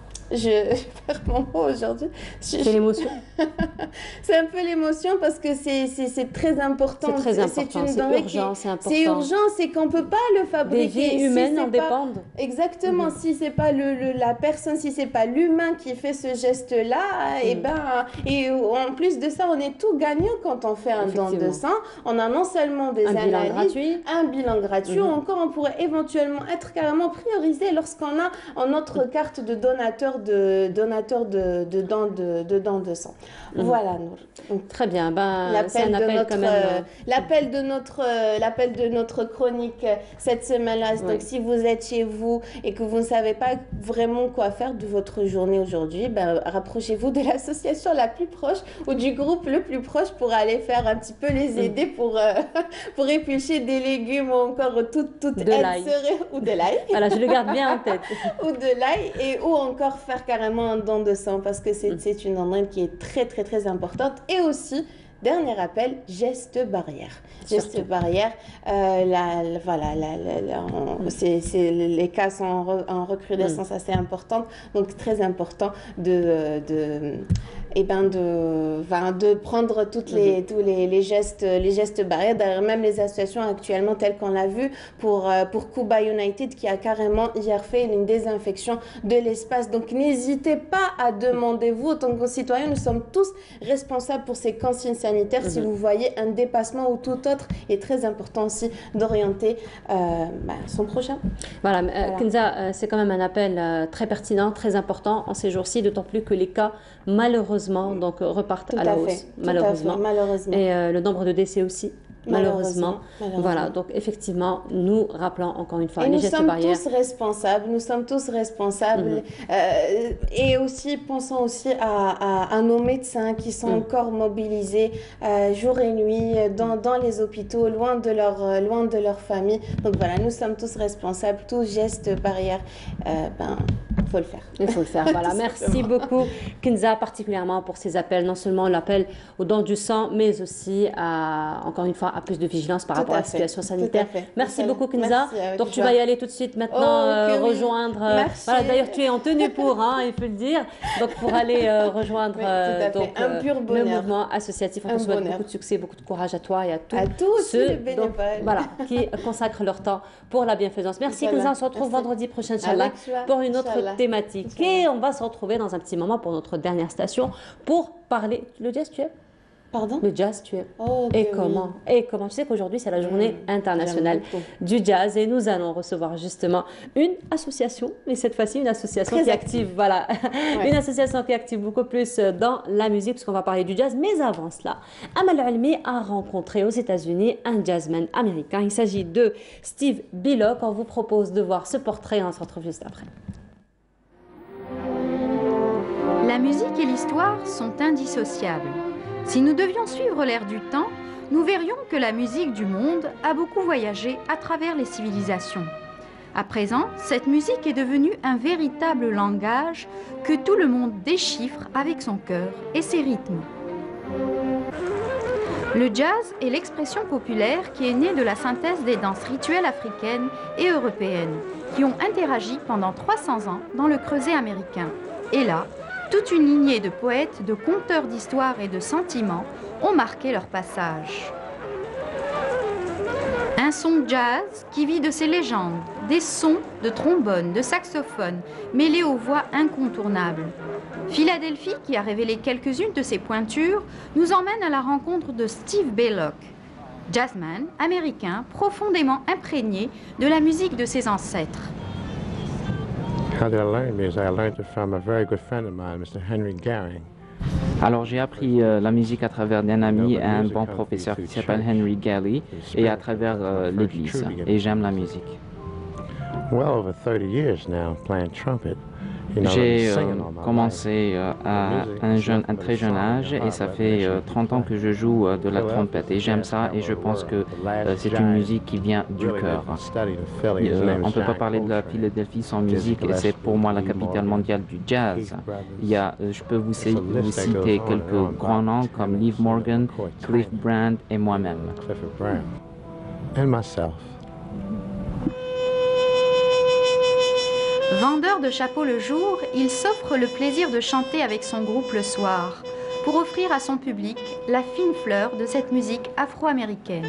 Je perds mon mot aujourd'hui. C'est l'émotion. C'est un peu l'émotion parce que c'est très important. C'est très important, c'est urgent, c'est important. C'est urgent, c'est qu'on ne peut pas le fabriquer. Des vies humaines si en pas... dépendent. Exactement, mmh. si ce n'est pas le, le, la personne, si ce n'est pas l'humain qui fait ce geste-là, mmh. et, ben, et en plus de ça, on est tout gagnant quand on fait un don de sang. On a non seulement des un analyses, bilan gratuit. un bilan gratuit, mmh. ou encore on pourrait éventuellement être carrément priorisé lorsqu'on a en notre carte de donateur de donateurs de, de dents de, de, dents de sang. Mmh. Voilà, Nour. Donc, très bien. Ben, l'appel de, notre, euh, l'appel de notre euh, l'appel de notre chronique euh, cette semaine-là. Oui. Donc, si vous êtes chez vous et que vous ne savez pas vraiment quoi faire de votre journée aujourd'hui, ben, rapprochez-vous de l'association la plus proche ou du groupe le plus proche pour aller faire un petit peu les aider mmh. pour, euh, pour éplucher des légumes ou encore toute, toute de l'ail. Ou de l'ail. Voilà, je le garde bien en tête. Ou de l'ail et ou encore faire carrément un don de sang parce que c'est mmh. une enveine qui est très très très importante. Et aussi, dernier appel, geste barrière. Geste Surtout. barrière, euh, la, la, voilà, la, la, la, on, mmh. c'est, c'est, les cas sont en, re, en recrudescence mmh. assez importante, donc très important de, de, et ben de, ben de prendre toutes les, mmh. tous les, les, gestes, les gestes barrières. D'ailleurs, même les associations actuellement, telles qu'on l'a vu pour, pour Cuba United, qui a carrément hier fait une désinfection de l'espace. Donc, n'hésitez pas à demander, vous, en tant que citoyens, nous sommes tous responsables pour ces consignes sanitaires. Mmh. Si vous voyez un dépassement ou tout autre, il est très important aussi d'orienter euh, bah, son prochain. Voilà, voilà. Euh, Kenza, euh, c'est quand même un appel euh, très pertinent, très important en ces jours-ci, d'autant plus que les cas, malheureusement, donc, repartent tout à la à hausse. Fait, malheureusement. Tout à fait, malheureusement. Et euh, le nombre de décès aussi. Malheureusement. Malheureusement. Voilà, donc effectivement, nous rappelons encore une fois et les nous gestes sommes barrières. tous responsables, nous sommes tous responsables. Mmh. Euh, et aussi, pensons aussi à, à, à nos médecins qui sont mmh. encore mobilisés euh, jour et nuit dans, dans les hôpitaux, loin de, leur, euh, loin de leur famille. Donc voilà, nous sommes tous responsables, tous gestes barrières. Euh, ben, il faut le faire. Il faut le faire, voilà. Merci beaucoup, Kenza, particulièrement pour ces appels. Non seulement l'appel au don du sang, mais aussi, à, encore une fois, à plus de vigilance par Tout rapport à à la fait. situation sanitaire. Merci Merci. beaucoup, Kenza. Merci, avec Donc, tu joie. vas y aller tout de suite maintenant, Oh, euh, que oui. rejoindre. euh, Merci. Voilà, d'ailleurs, tu es en tenue pour, hein, il faut le dire. Donc, pour aller euh, rejoindre Oui, tout euh, à fait. donc, Un euh, pur le bonheur. mouvement associatif. On Un te souhaite bonheur. beaucoup de succès, beaucoup de courage à toi et à tous, À tous aussi, ceux les donc, bénévoles. voilà, qui consacrent leur temps pour la bienfaisance. Merci, Inch'Allah. Kenza. On se retrouve Merci. vendredi prochain, Inch'Allah, Avec joie. pour une autre Inch'Allah. thématique. Et on va se retrouver dans un petit moment pour notre dernière station pour parler. Le jazz, tu es Pardon? Le jazz, tu es Oh, Et que comment Et comment Tu sais qu'aujourd'hui, c'est la journée Mmh, internationale j'aime du jazz et nous allons recevoir justement une association, mais cette fois-ci une association Très qui est active. active, voilà, Ouais. une association qui est active beaucoup plus dans la musique puisqu'on va parler du jazz. Mais avant cela, Amal Almi a rencontré aux États-Unis un jazzman américain. Il s'agit de Steve Billock. On vous propose de voir ce portrait et on se retrouve juste après. La musique et l'histoire sont indissociables. Si nous devions suivre l'air du temps, nous verrions que la musique du monde a beaucoup voyagé à travers les civilisations. À présent, cette musique est devenue un véritable langage que tout le monde déchiffre avec son cœur et ses rythmes. Le jazz est l'expression populaire qui est née de la synthèse des danses rituelles africaines et européennes qui ont interagi pendant trois cents ans dans le creuset américain. Et là, toute une lignée de poètes, de conteurs d'histoires et de sentiments ont marqué leur passage. Un son jazz qui vit de ses légendes, des sons de trombone, de saxophone, mêlés aux voix incontournables. Philadelphie, qui a révélé quelques-unes de ses pointures, nous emmène à la rencontre de Steve Billock, jazzman américain profondément imprégné de la musique de ses ancêtres. How did I learn music? I learned it from a very good friend of mine, Mister Henry Garing. Alors j'ai appris euh, la musique à travers d'un ami et un bon professeur qui s'appelle Henry Galley et à travers euh, l'église. Et j'aime la musique. Well over thirty years now playing trumpet. You know, J'ai euh, singing all my commencé euh, à un, jeune, un très jeune âge et ça fait euh, trente ans que je joue euh, de la trompette et j'aime ça et je pense que euh, c'est une musique qui vient du cœur. Euh, on ne peut pas parler de la Philadelphie sans musique et c'est pour moi la capitale mondiale du jazz. Il y a, euh, je peux vous, vous citer quelques grands noms comme Liv Morgan, Cliff Brand et moi-même. Clifford Brown. And myself. Vendeur de chapeaux le jour, il s'offre le plaisir de chanter avec son groupe le soir, pour offrir à son public la fine fleur de cette musique afro-américaine.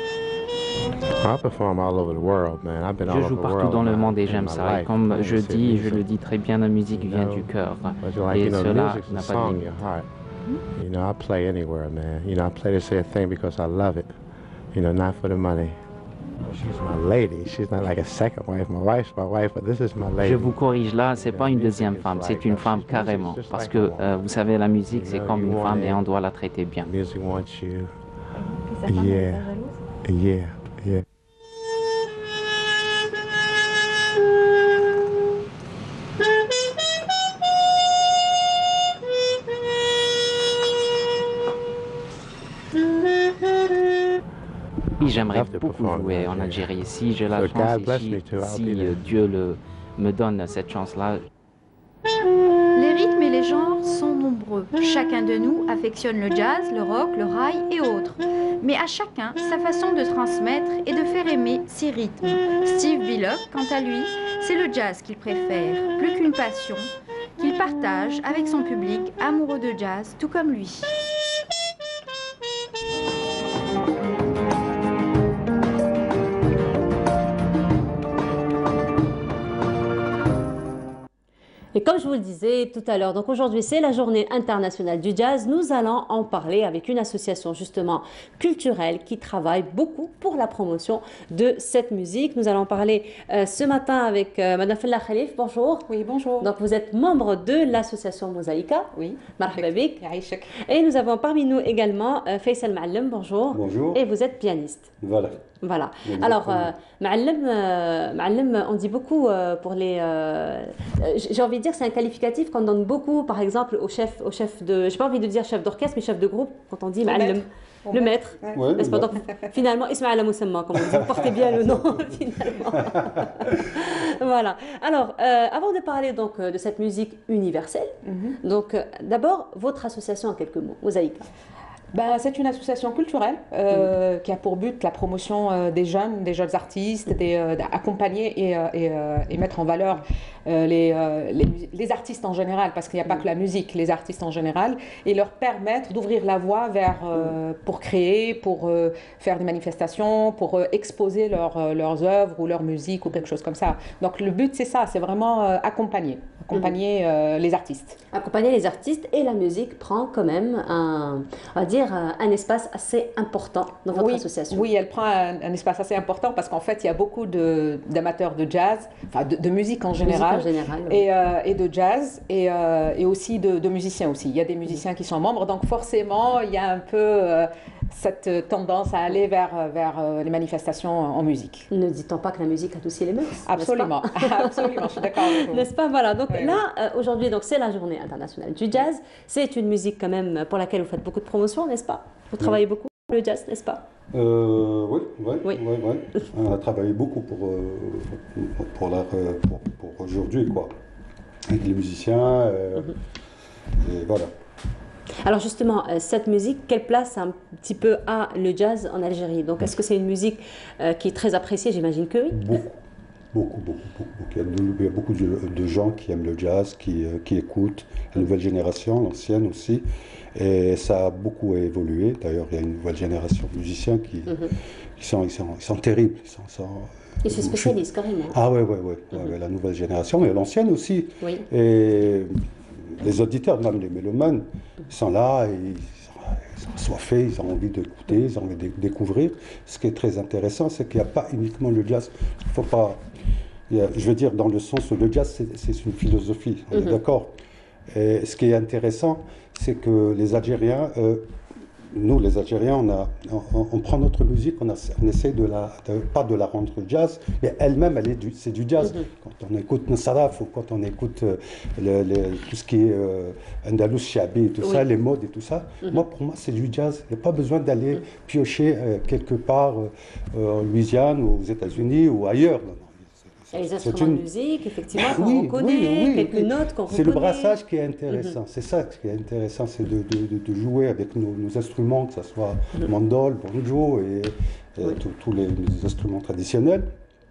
Je joue partout dans le monde et j'aime ça. Et comme je dis, et je le dis très bien, la musique vient du cœur. Et cela n'a pas de limite. You know, I play anywhere, man. You know, I play this here thing because I love it. You know, not for the money. She's my lady. She's not like a second wife. My wife's my wife, but this is my lady. Je vous corrige là, c'est pas une deuxième femme, c'est une femme carrément. Parce que euh, vous savez, la musique c'est comme une femme et on doit la traiter bien. Music wants you. Yeah, yeah, yeah. Oui, j'aimerais beaucoup jouer en Algérie. Si j'ai la chance, si, si euh, Dieu le, me donne cette chance-là. Les rythmes et les genres sont nombreux. Chacun de nous affectionne le jazz, le rock, le rail et autres. Mais à chacun sa façon de transmettre et de faire aimer ces rythmes. Steve Billock, quant à lui, c'est le jazz qu'il préfère, plus qu'une passion, qu'il partage avec son public amoureux de jazz, tout comme lui. Et comme je vous le disais tout à l'heure, donc aujourd'hui c'est la journée internationale du jazz. Nous allons en parler avec une association justement culturelle qui travaille beaucoup pour la promotion de cette musique. Nous allons parler euh, ce matin avec euh, Madame Fella Khalif. Bonjour. Oui, bonjour. Donc vous êtes membre de l'association Mosaïka. Oui. Marhaba bik. Et nous avons parmi nous également euh, Faisal Ma'allem. Bonjour. Bonjour. Et vous êtes pianiste. Voilà. Voilà. Exactement. Alors, euh, Ma'allem, euh, Ma'allem, on dit beaucoup euh, pour les... Euh, j'ai envie de dire, c'est un qualificatif qu'on donne beaucoup, par exemple, au chef, au chef de... J'ai pas envie de dire chef d'orchestre, mais chef de groupe, quand on dit Ma'allem. Le maître. Ouais, n'est-ce pas? bah. Donc, finalement, Isma ala Moussamma, comme on dit, vous portez bien le nom, finalement. Voilà. Alors, euh, avant de parler donc de cette musique universelle, mm-hmm. donc euh, d'abord, votre association en quelques mots, Mosaïka. Ben, c'est une association culturelle euh, mmh. qui a pour but la promotion euh, des jeunes, des jeunes artistes, des, euh, d'accompagner et, euh, et, euh, et mettre en valeur euh, les, euh, les, les artistes en général, parce qu'il n'y a pas mmh. que la musique, les artistes en général, et leur permettre d'ouvrir la voie vers, euh, pour créer, pour euh, faire des manifestations, pour euh, exposer leur, euh, leurs œuvres ou leur musique ou quelque chose comme ça. Donc le but c'est ça, c'est vraiment euh, accompagner, accompagner mmh. euh, les artistes. Accompagner les artistes, et la musique prend quand même un, on va dire, un espace assez important dans votre oui, association. Oui, elle prend un, un espace assez important parce qu'en fait, il y a beaucoup de, d'amateurs de jazz, enfin de, de musique en général, musique en général oui. et, euh, et de jazz, et, euh, et aussi de, de musiciens aussi. Il y a des musiciens qui sont membres, donc forcément, il y a un peu euh, cette tendance à aller vers, vers euh, les manifestations en musique. Ne dit-on pas que la musique adoucit les mœurs? Absolument, absolument, je suis d'accord avec vous. N'est-ce pas? Voilà, donc oui, là, euh, aujourd'hui, donc c'est la journée internationale du jazz. C'est une musique quand même pour laquelle vous faites beaucoup de promotion, n'est-ce pas? Vous travaillez oui. beaucoup le jazz, n'est-ce pas? euh, Oui, oui, oui. oui, oui. On a travaillé beaucoup pour, euh, pour, la, pour, pour aujourd'hui, quoi. Avec les musiciens, euh, mm-hmm. et voilà. Alors justement, cette musique, quelle place un petit peu a le jazz en Algérie? Donc est-ce que c'est une musique euh, qui est très appréciée? J'imagine que oui. Beaucoup. Beaucoup, beaucoup, beaucoup. Il y a beaucoup de, de gens qui aiment le jazz, qui, qui écoutent, la nouvelle génération, l'ancienne aussi. Et ça a beaucoup évolué. D'ailleurs, il y a une nouvelle génération de musiciens qui, mm-hmm. qui sont, ils sont, ils sont terribles. Ils sont, sont, ils se spécialisent carrément. Ah oui, oui, oui. Mm-hmm. Ouais, la nouvelle génération, mais l'ancienne aussi. Oui. Et les auditeurs, même les mélomanes, ils sont là, et ils sont assoiffés, ils ont envie d'écouter, ils ont envie de découvrir. Ce qui est très intéressant, c'est qu'il n'y a pas uniquement le jazz. Il faut pas... Je veux dire, dans le sens où le jazz, c'est, c'est une philosophie, on mm-hmm. est d'accord. Et ce qui est intéressant, c'est que les Algériens, euh, nous les Algériens, on, a, on, on prend notre musique, on, a, on essaie de la, de, pas de la rendre jazz, mais elle-même, elle est du, c'est du jazz. Mm-hmm. Quand on écoute Nassaraf ou quand on écoute euh, le, le, tout ce qui est euh, Andalous, Chabi et tout oui. ça, les modes et tout ça, mm-hmm. moi, pour moi, c'est du jazz. Il n'y a pas besoin d'aller mm-hmm. piocher euh, quelque part euh, en Louisiane ou aux États-Unis ou ailleurs. Non, non. Et les instruments une... de musique, effectivement, qu'on oui, reconnaît, oui, oui, quelques oui. notes qu'on reconnaît. C'est le brassage qui est intéressant, mm-hmm. c'est ça qui est intéressant, c'est de, de, de jouer avec nos, nos instruments, que ce soit mm-hmm. mandol, banjo et, et oui. tous les, les instruments traditionnels.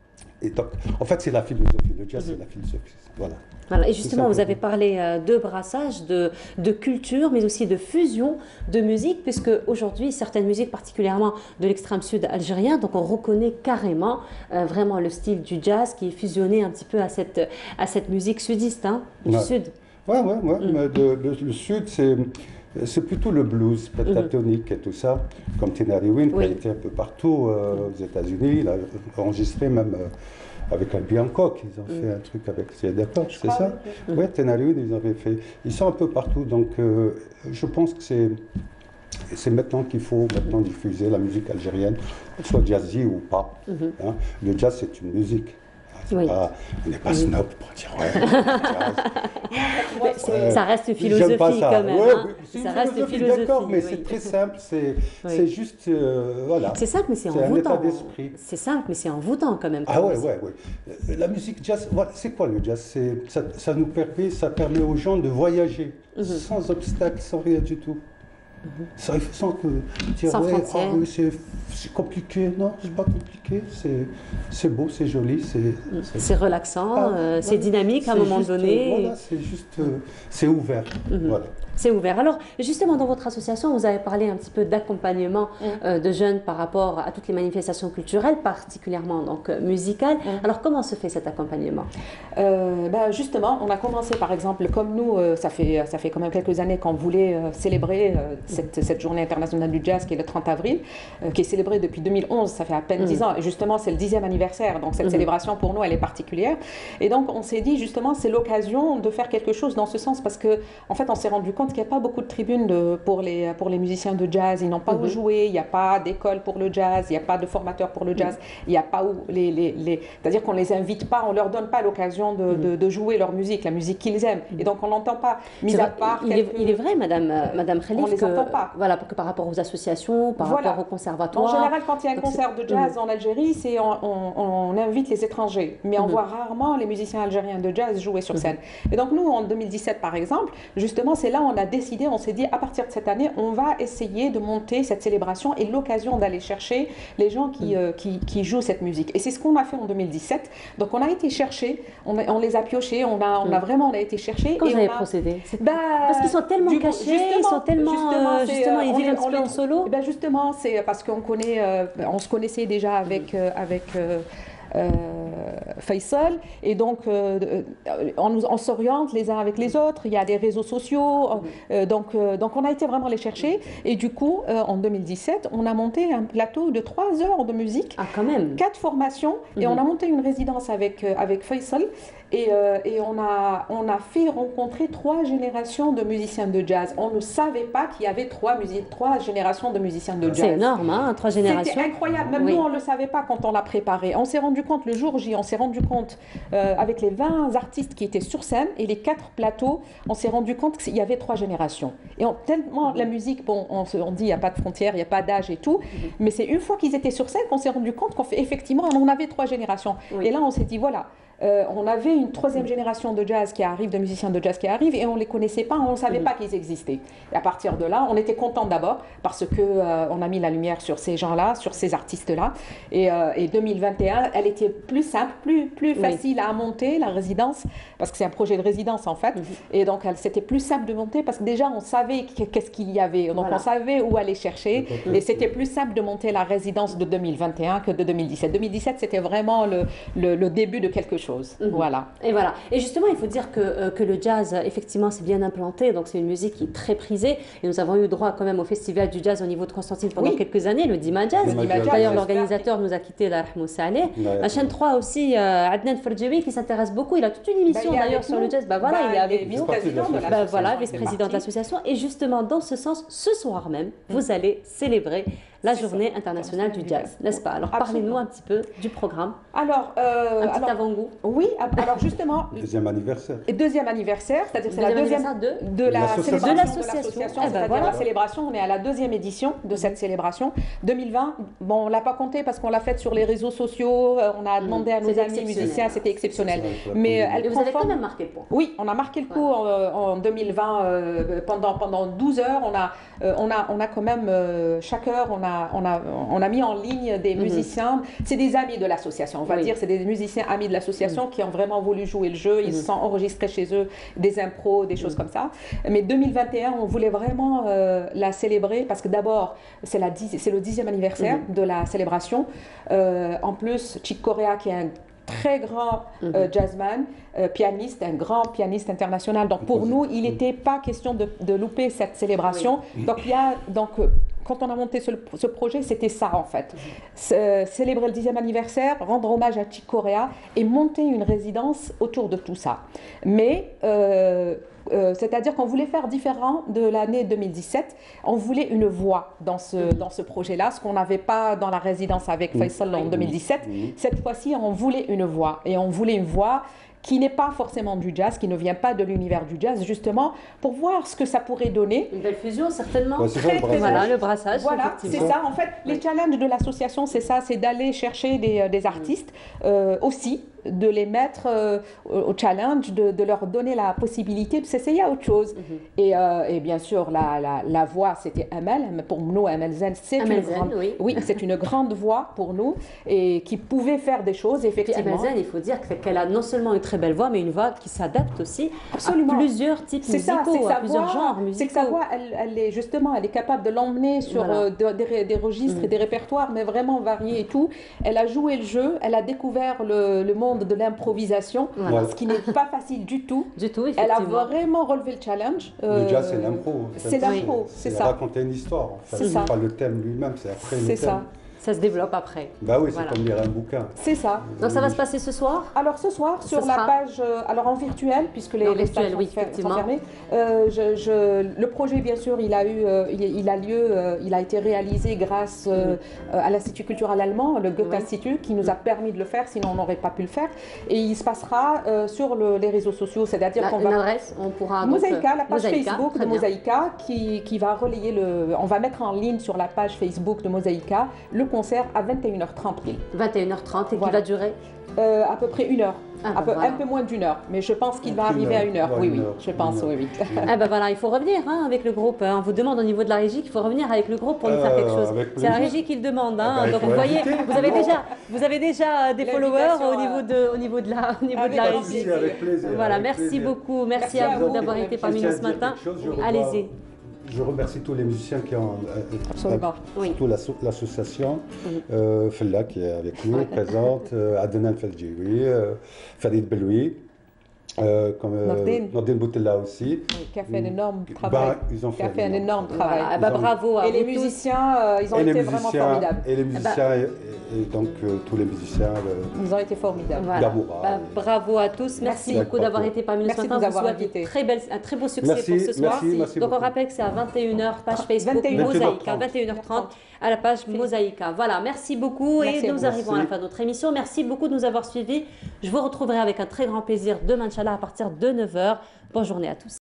Et donc, en fait, c'est la philosophie, le jazz, mm-hmm. c'est la philosophie. Voilà. Voilà. Et justement, vous avez parlé euh, de brassage, de, de culture, mais aussi de fusion de musique, puisque aujourd'hui, certaines musiques, particulièrement de l'extrême sud algérien, donc on reconnaît carrément euh, vraiment le style du jazz qui est fusionné un petit peu à cette, à cette musique sudiste, hein, du ouais. sud. Oui, oui, oui. Mm. Le, le, le sud, c'est... C'est plutôt le blues pentatonique mm-hmm. et tout ça, comme Tenari Wynn, oui. qui a été un peu partout euh, aux États-Unis. Il a enregistré même euh, avec Albie Hancock. Ils ont mm. fait un truc avec. C'est d'accord, c'est ça? Oui, mm. ouais, Tenari Wynn, ils avaient fait. Ils sont un peu partout. Donc, euh, je pense que c'est. C'est maintenant qu'il faut maintenant diffuser la musique algérienne, soit jazzy ou pas. Mm-hmm. Hein. Le jazz, c'est une musique. Oui. Pas, on n'est pas snob pour dire ouais. euh, ça reste une philosophie ça. quand même. Ouais, hein. C'est ça une reste philosophie, une philosophie. D'accord, mais oui. c'est très simple. C'est, oui. c'est juste euh, voilà. C'est simple, mais c'est, c'est envoûtant. Un état d'esprit. C'est simple, mais c'est envoûtant quand même. Ah ouais, ouais, ouais. La musique jazz, voilà, c'est quoi le jazz? C'est, ça, ça nous permet, ça permet aux gens de voyager mm-hmm. sans obstacle, sans rien du tout. Ça, sans que dire, sans ouais, frontières. Ah, oui, c'est, c'est compliqué. Non, c'est pas compliqué. C'est, c'est beau, c'est joli. C'est, c'est... c'est relaxant, ah, euh, c'est dynamique c'est à un moment juste, donné. Voilà, c'est juste, euh, c'est ouvert. Mm-hmm. Voilà. C'est ouvert. Alors, justement, dans votre association, vous avez parlé un petit peu d'accompagnement mmh. euh, de jeunes par rapport à toutes les manifestations culturelles, particulièrement donc euh, musicales. Mmh. Alors, comment se fait cet accompagnement? euh, ben, Justement, on a commencé, par exemple, comme nous, euh, ça, fait, ça fait quand même quelques années qu'on voulait euh, célébrer euh, cette, cette journée internationale du jazz qui est le trente avril, euh, qui est célébrée depuis deux mille onze, ça fait à peine mmh. dix ans. Et justement, c'est le dixième anniversaire. Donc, cette mmh. célébration, pour nous, elle est particulière. Et donc, on s'est dit, justement, c'est l'occasion de faire quelque chose dans ce sens parce qu'en en fait, on s'est rendu compte compte qu'il n'y a pas beaucoup de tribunes de, pour, les, pour les musiciens de jazz. Ils n'ont pas mm-hmm. où jouer, il n'y a pas d'école pour le jazz, il n'y a pas de formateur pour le jazz, mm-hmm. il n'y a pas où les... les, les c'est-à-dire qu'on ne les invite pas, on ne leur donne pas l'occasion de, mm-hmm. de, de jouer leur musique, la musique qu'ils aiment. Et donc on n'entend pas, mis à part... Il, quelques... est, il est vrai, Madame, euh, Madame Khalif, on ne les entend pas. Voilà, que par rapport aux associations, par voilà. rapport au conservatoire... En général, quand il y a un concert de jazz mm-hmm. en Algérie, c'est on, on, on invite les étrangers, mais on mm-hmm. voit rarement les musiciens algériens de jazz jouer sur scène. Mm-hmm. Et donc nous, en deux mille dix-sept par exemple, justement, c'est là où on a décidé, on s'est dit, à partir de cette année, on va essayer de monter cette célébration et l'occasion d'aller chercher les gens qui, mm-hmm. euh, qui, qui jouent cette musique. Et c'est ce qu'on a fait en deux mille dix-sept. Donc on a été chercher, on, a, on les a piochés, on a, on a vraiment on a été chercher. Comment et vous avez on a... procédé? bah, Parce qu'ils sont tellement du, cachés, ils sont tellement, justement, euh, justement ils vivent un petit peu en solo. Ben justement, c'est parce qu'on connaît, euh, on se connaissait déjà avec, euh, avec euh, Euh, Faisal, et donc euh, on, nous, on s'oriente les uns avec les autres, il y a des réseaux sociaux, euh, donc, euh, donc on a été vraiment les chercher, et du coup euh, en deux mille dix-sept on a monté un plateau de trois heures de musique, ah, quand même. quatre formations, mm-hmm. et on a monté une résidence avec, euh, avec Faisal, et, euh, et on, a, on a fait rencontrer trois générations de musiciens de jazz. On ne savait pas qu'il y avait trois, musiques, trois générations de musiciens de jazz. C'est énorme, hein, trois générations. C'était incroyable, même oui. nous on ne le savait pas quand on l'a préparé. On s'est rendu compte le jour J, on s'est rendu compte euh, avec les vingt artistes qui étaient sur scène et les quatre plateaux, on s'est rendu compte qu'il y avait trois générations. Et on, tellement la musique, bon, on, on dit il n'y a pas de frontières, il n'y a pas d'âge et tout, mm-hmm. mais c'est une fois qu'ils étaient sur scène qu'on s'est rendu compte qu'on fait effectivement, on avait trois générations. Oui. Et là on s'est dit voilà. Euh, on avait une troisième génération de jazz qui arrive, de musiciens de jazz qui arrivent, et on ne les connaissait pas, on ne savait mmh. pas qu'ils existaient. Et à partir de là, on était contents d'abord parce qu'on euh, a mis la lumière sur ces gens-là, sur ces artistes-là. Et, euh, et deux mille vingt et un, elle était plus simple, plus, plus facile oui. à monter, la résidence, parce que c'est un projet de résidence en fait. Mmh. Et donc, c'était plus simple de monter parce que déjà, on savait qu'est-ce qu'il y avait. Donc, voilà. on savait où aller chercher. Mmh. Et c'était plus simple de monter la résidence de deux mille vingt et un que de deux mille dix-sept. deux mille dix-sept, c'était vraiment le, le, le début de quelque chose. Mmh. Voilà. Et voilà. Et justement, il faut dire que, euh, que le jazz, effectivement, c'est bien implanté. Donc, c'est une musique qui est très prisée. Et nous avons eu droit quand même au festival du jazz au niveau de Constantine pendant oui. quelques années, le Dima Jazz. D'ailleurs, l'organisateur nous a quitté, la Rahmou Saleh. La chaîne trois aussi, euh, Adnan Ferjewi, qui s'intéresse beaucoup. Il a toute une émission bah, d'ailleurs sur le jazz. Bah, voilà, bah, il est avec nous. Bah, voilà, vice-président de l'association. Et justement, dans ce sens, ce soir même, mmh. vous allez célébrer la journée internationale du jazz, n'est-ce pas? Alors parlez-nous un petit peu du programme. Alors, euh, un petit avant-goût. Oui, alors justement. Deuxième anniversaire. Et deuxième anniversaire, c'est-à-dire c'est la deuxième de, de la célébration de l'association. Eh ben, c'est-à-dire voilà. la célébration. On est à la deuxième édition de cette célébration. deux mille vingt, bon, on l'a pas compté parce qu'on l'a faite sur les réseaux sociaux. On a demandé à nos amis musiciens, c'était exceptionnel. Mais elle vous avez quand même marqué le coup. Oui, on a marqué le coup en, en deux mille vingt euh, pendant pendant douze heures. On a euh, on a on a quand même euh, chaque heure on a on a on a mis en ligne des musiciens, mm-hmm. c'est des amis de l'association, on va oui. dire, c'est des musiciens amis de l'association mm-hmm. qui ont vraiment voulu jouer le jeu, ils mm-hmm. se sont enregistrés chez eux, des impros, des choses mm-hmm. comme ça. Mais deux mille vingt et un, on voulait vraiment euh, la célébrer parce que d'abord, c'est le dixième anniversaire mm-hmm. de la célébration. Euh, en plus, Chick Corea, qui est un très grand euh, jazzman, euh, pianiste, un grand pianiste international. Donc pour nous, il n'était pas question de, de louper cette célébration. Oui. Donc il y a donc quand on a monté ce, ce projet, c'était ça en fait. C célébrer le dixième anniversaire, rendre hommage à Chick Corea et monter une résidence autour de tout ça. Mais euh, Euh, c'est-à-dire qu'on voulait faire différent de l'année deux mille dix-sept. On voulait une voix dans ce, dans ce projet-là, ce qu'on n'avait pas dans la résidence avec Faisal en deux mille dix-sept. Cette fois-ci, on voulait une voix. Et on voulait une voix qui n'est pas forcément du jazz, qui ne vient pas de l'univers du jazz, justement, pour voir ce que ça pourrait donner. Une belle fusion, certainement. Ouais, très, très voilà, le brassage. Voilà, c'est ça. En fait, les challenges de l'association, c'est ça, c'est d'aller chercher des, des artistes euh, aussi, de les mettre euh, au challenge, de, de leur donner la possibilité de s'essayer à autre chose. Mm-hmm. et, euh, et bien sûr, la, la, la voix, c'était Amel. Pour nous, Amel Zen, c'est une, grande, oui. oui, c'est une grande voix pour nous et qui pouvait faire des choses, effectivement. Amel Zen, il faut dire qu'elle a non seulement une très belle voix, mais une voix qui s'adapte aussi Absolument. à plusieurs types musicaux, ça, à plusieurs voix, genres musicaux. C'est que sa voix, elle, elle est justement, elle est capable de l'emmener sur voilà. euh, de, des, des registres mm. et des répertoires, mais vraiment variés et tout. Elle a joué le jeu, elle a découvert le, le monde de l'improvisation. Voilà. Ce qui n'est pas facile du tout. Du tout, elle a vraiment relevé le challenge. Euh, le jazz, c'est l'impro. C'est l'impro, c'est ça. Raconter une histoire, en fait. C'est pas le thème lui-même, c'est après le thème. C'est ça. Ça se développe après. Bah oui, c'est Voilà. comme lire un bouquin. C'est ça. Donc ça va se passer ce soir? Alors ce soir, Ce sur la sera- page, euh, alors en virtuel, puisque les, En les virtuel, salles oui, sont, fer- sont effectivement. fermées, euh, je- je- le projet, bien sûr, il a, eu, euh, il, il a lieu, euh, il a été réalisé grâce euh, euh, à l'Institut culturel allemand, le Goethe-Institut, qui nous a permis de le faire, sinon on n'aurait pas pu le faire. Et il se passera euh, sur le- les réseaux sociaux, c'est-à-dire La- qu'on une va... adresse, on pourra donc, Mosaïka, la euh, page Mosaïka, Facebook très de bien. Mosaïka, qui, qui va relayer le... On va mettre en ligne sur la page Facebook de Mosaïka le concert à vingt et une heures trente pile. vingt et une heures trente et qui Voilà. va durer Euh, à peu près une heure. Ah, Un bah peu- voilà. Un peu moins d'une heure, mais je pense qu'il va Une arriver à heure. une heure. Ouais, Oui, une oui, heure. je pense, oui, oui. Ah ben voilà, il faut revenir hein, avec le groupe. hein. On vous demande au niveau de la régie qu'il faut revenir avec le groupe pour nous faire quelque Euh, chose. avec C'est la plaisir. régie qui le demande. hein. Ah ben, il Donc faut vous voyez, inviter, vous avez sinon- déjà, vous avez déjà des followers L'invitation, au niveau de, au niveau de la, au niveau de la Avec régie. plaisir, avec plaisir, Voilà, avec merci plaisir. beaucoup, merci, Merci à à vous vous. d'avoir été parmi Je nous tiens ce à dire matin. quelque chose, je revois- Allez-y. Je remercie tous les musiciens qui ont, euh, Absolument. euh, surtout l'asso- l'association, euh, Fella qui est avec nous, présente, euh, Adnan Feldjioui, euh, Farid Beloui, euh, comme, euh, Nordine. Nordine Boutella aussi. Qui a fait un énorme Bah, travail. ils ont Qui a fait fait un énorme travail. Voilà, bah, bravo à Et les vous tous. musiciens, euh, ils ont Et les été vraiment musiciens- formidables. Et les bah- musiciens, et, et donc euh, tous les musiciens. euh, Ils ont été formidables. Voilà. Gaboura, Bah, bravo à tous. Merci, Merci. beaucoup d'avoir été parmi nous ce Merci de matin. nous Je vous avoir souhaite invités. très belle, un très beau succès Merci, pour ce soir. merci, merci Donc on beaucoup. rappelle que c'est à vingt et une heures, page Facebook vingt et une heures Mosaïka, trente. vingt et une heures trente à la page Mosaïka. Voilà, merci beaucoup Merci et à nous vous. arrivons à la Merci. fin de notre émission. Merci beaucoup de nous avoir suivis. Je vous retrouverai avec un très grand plaisir demain, Inch'Allah, à partir de neuf heures. Bonne journée à tous.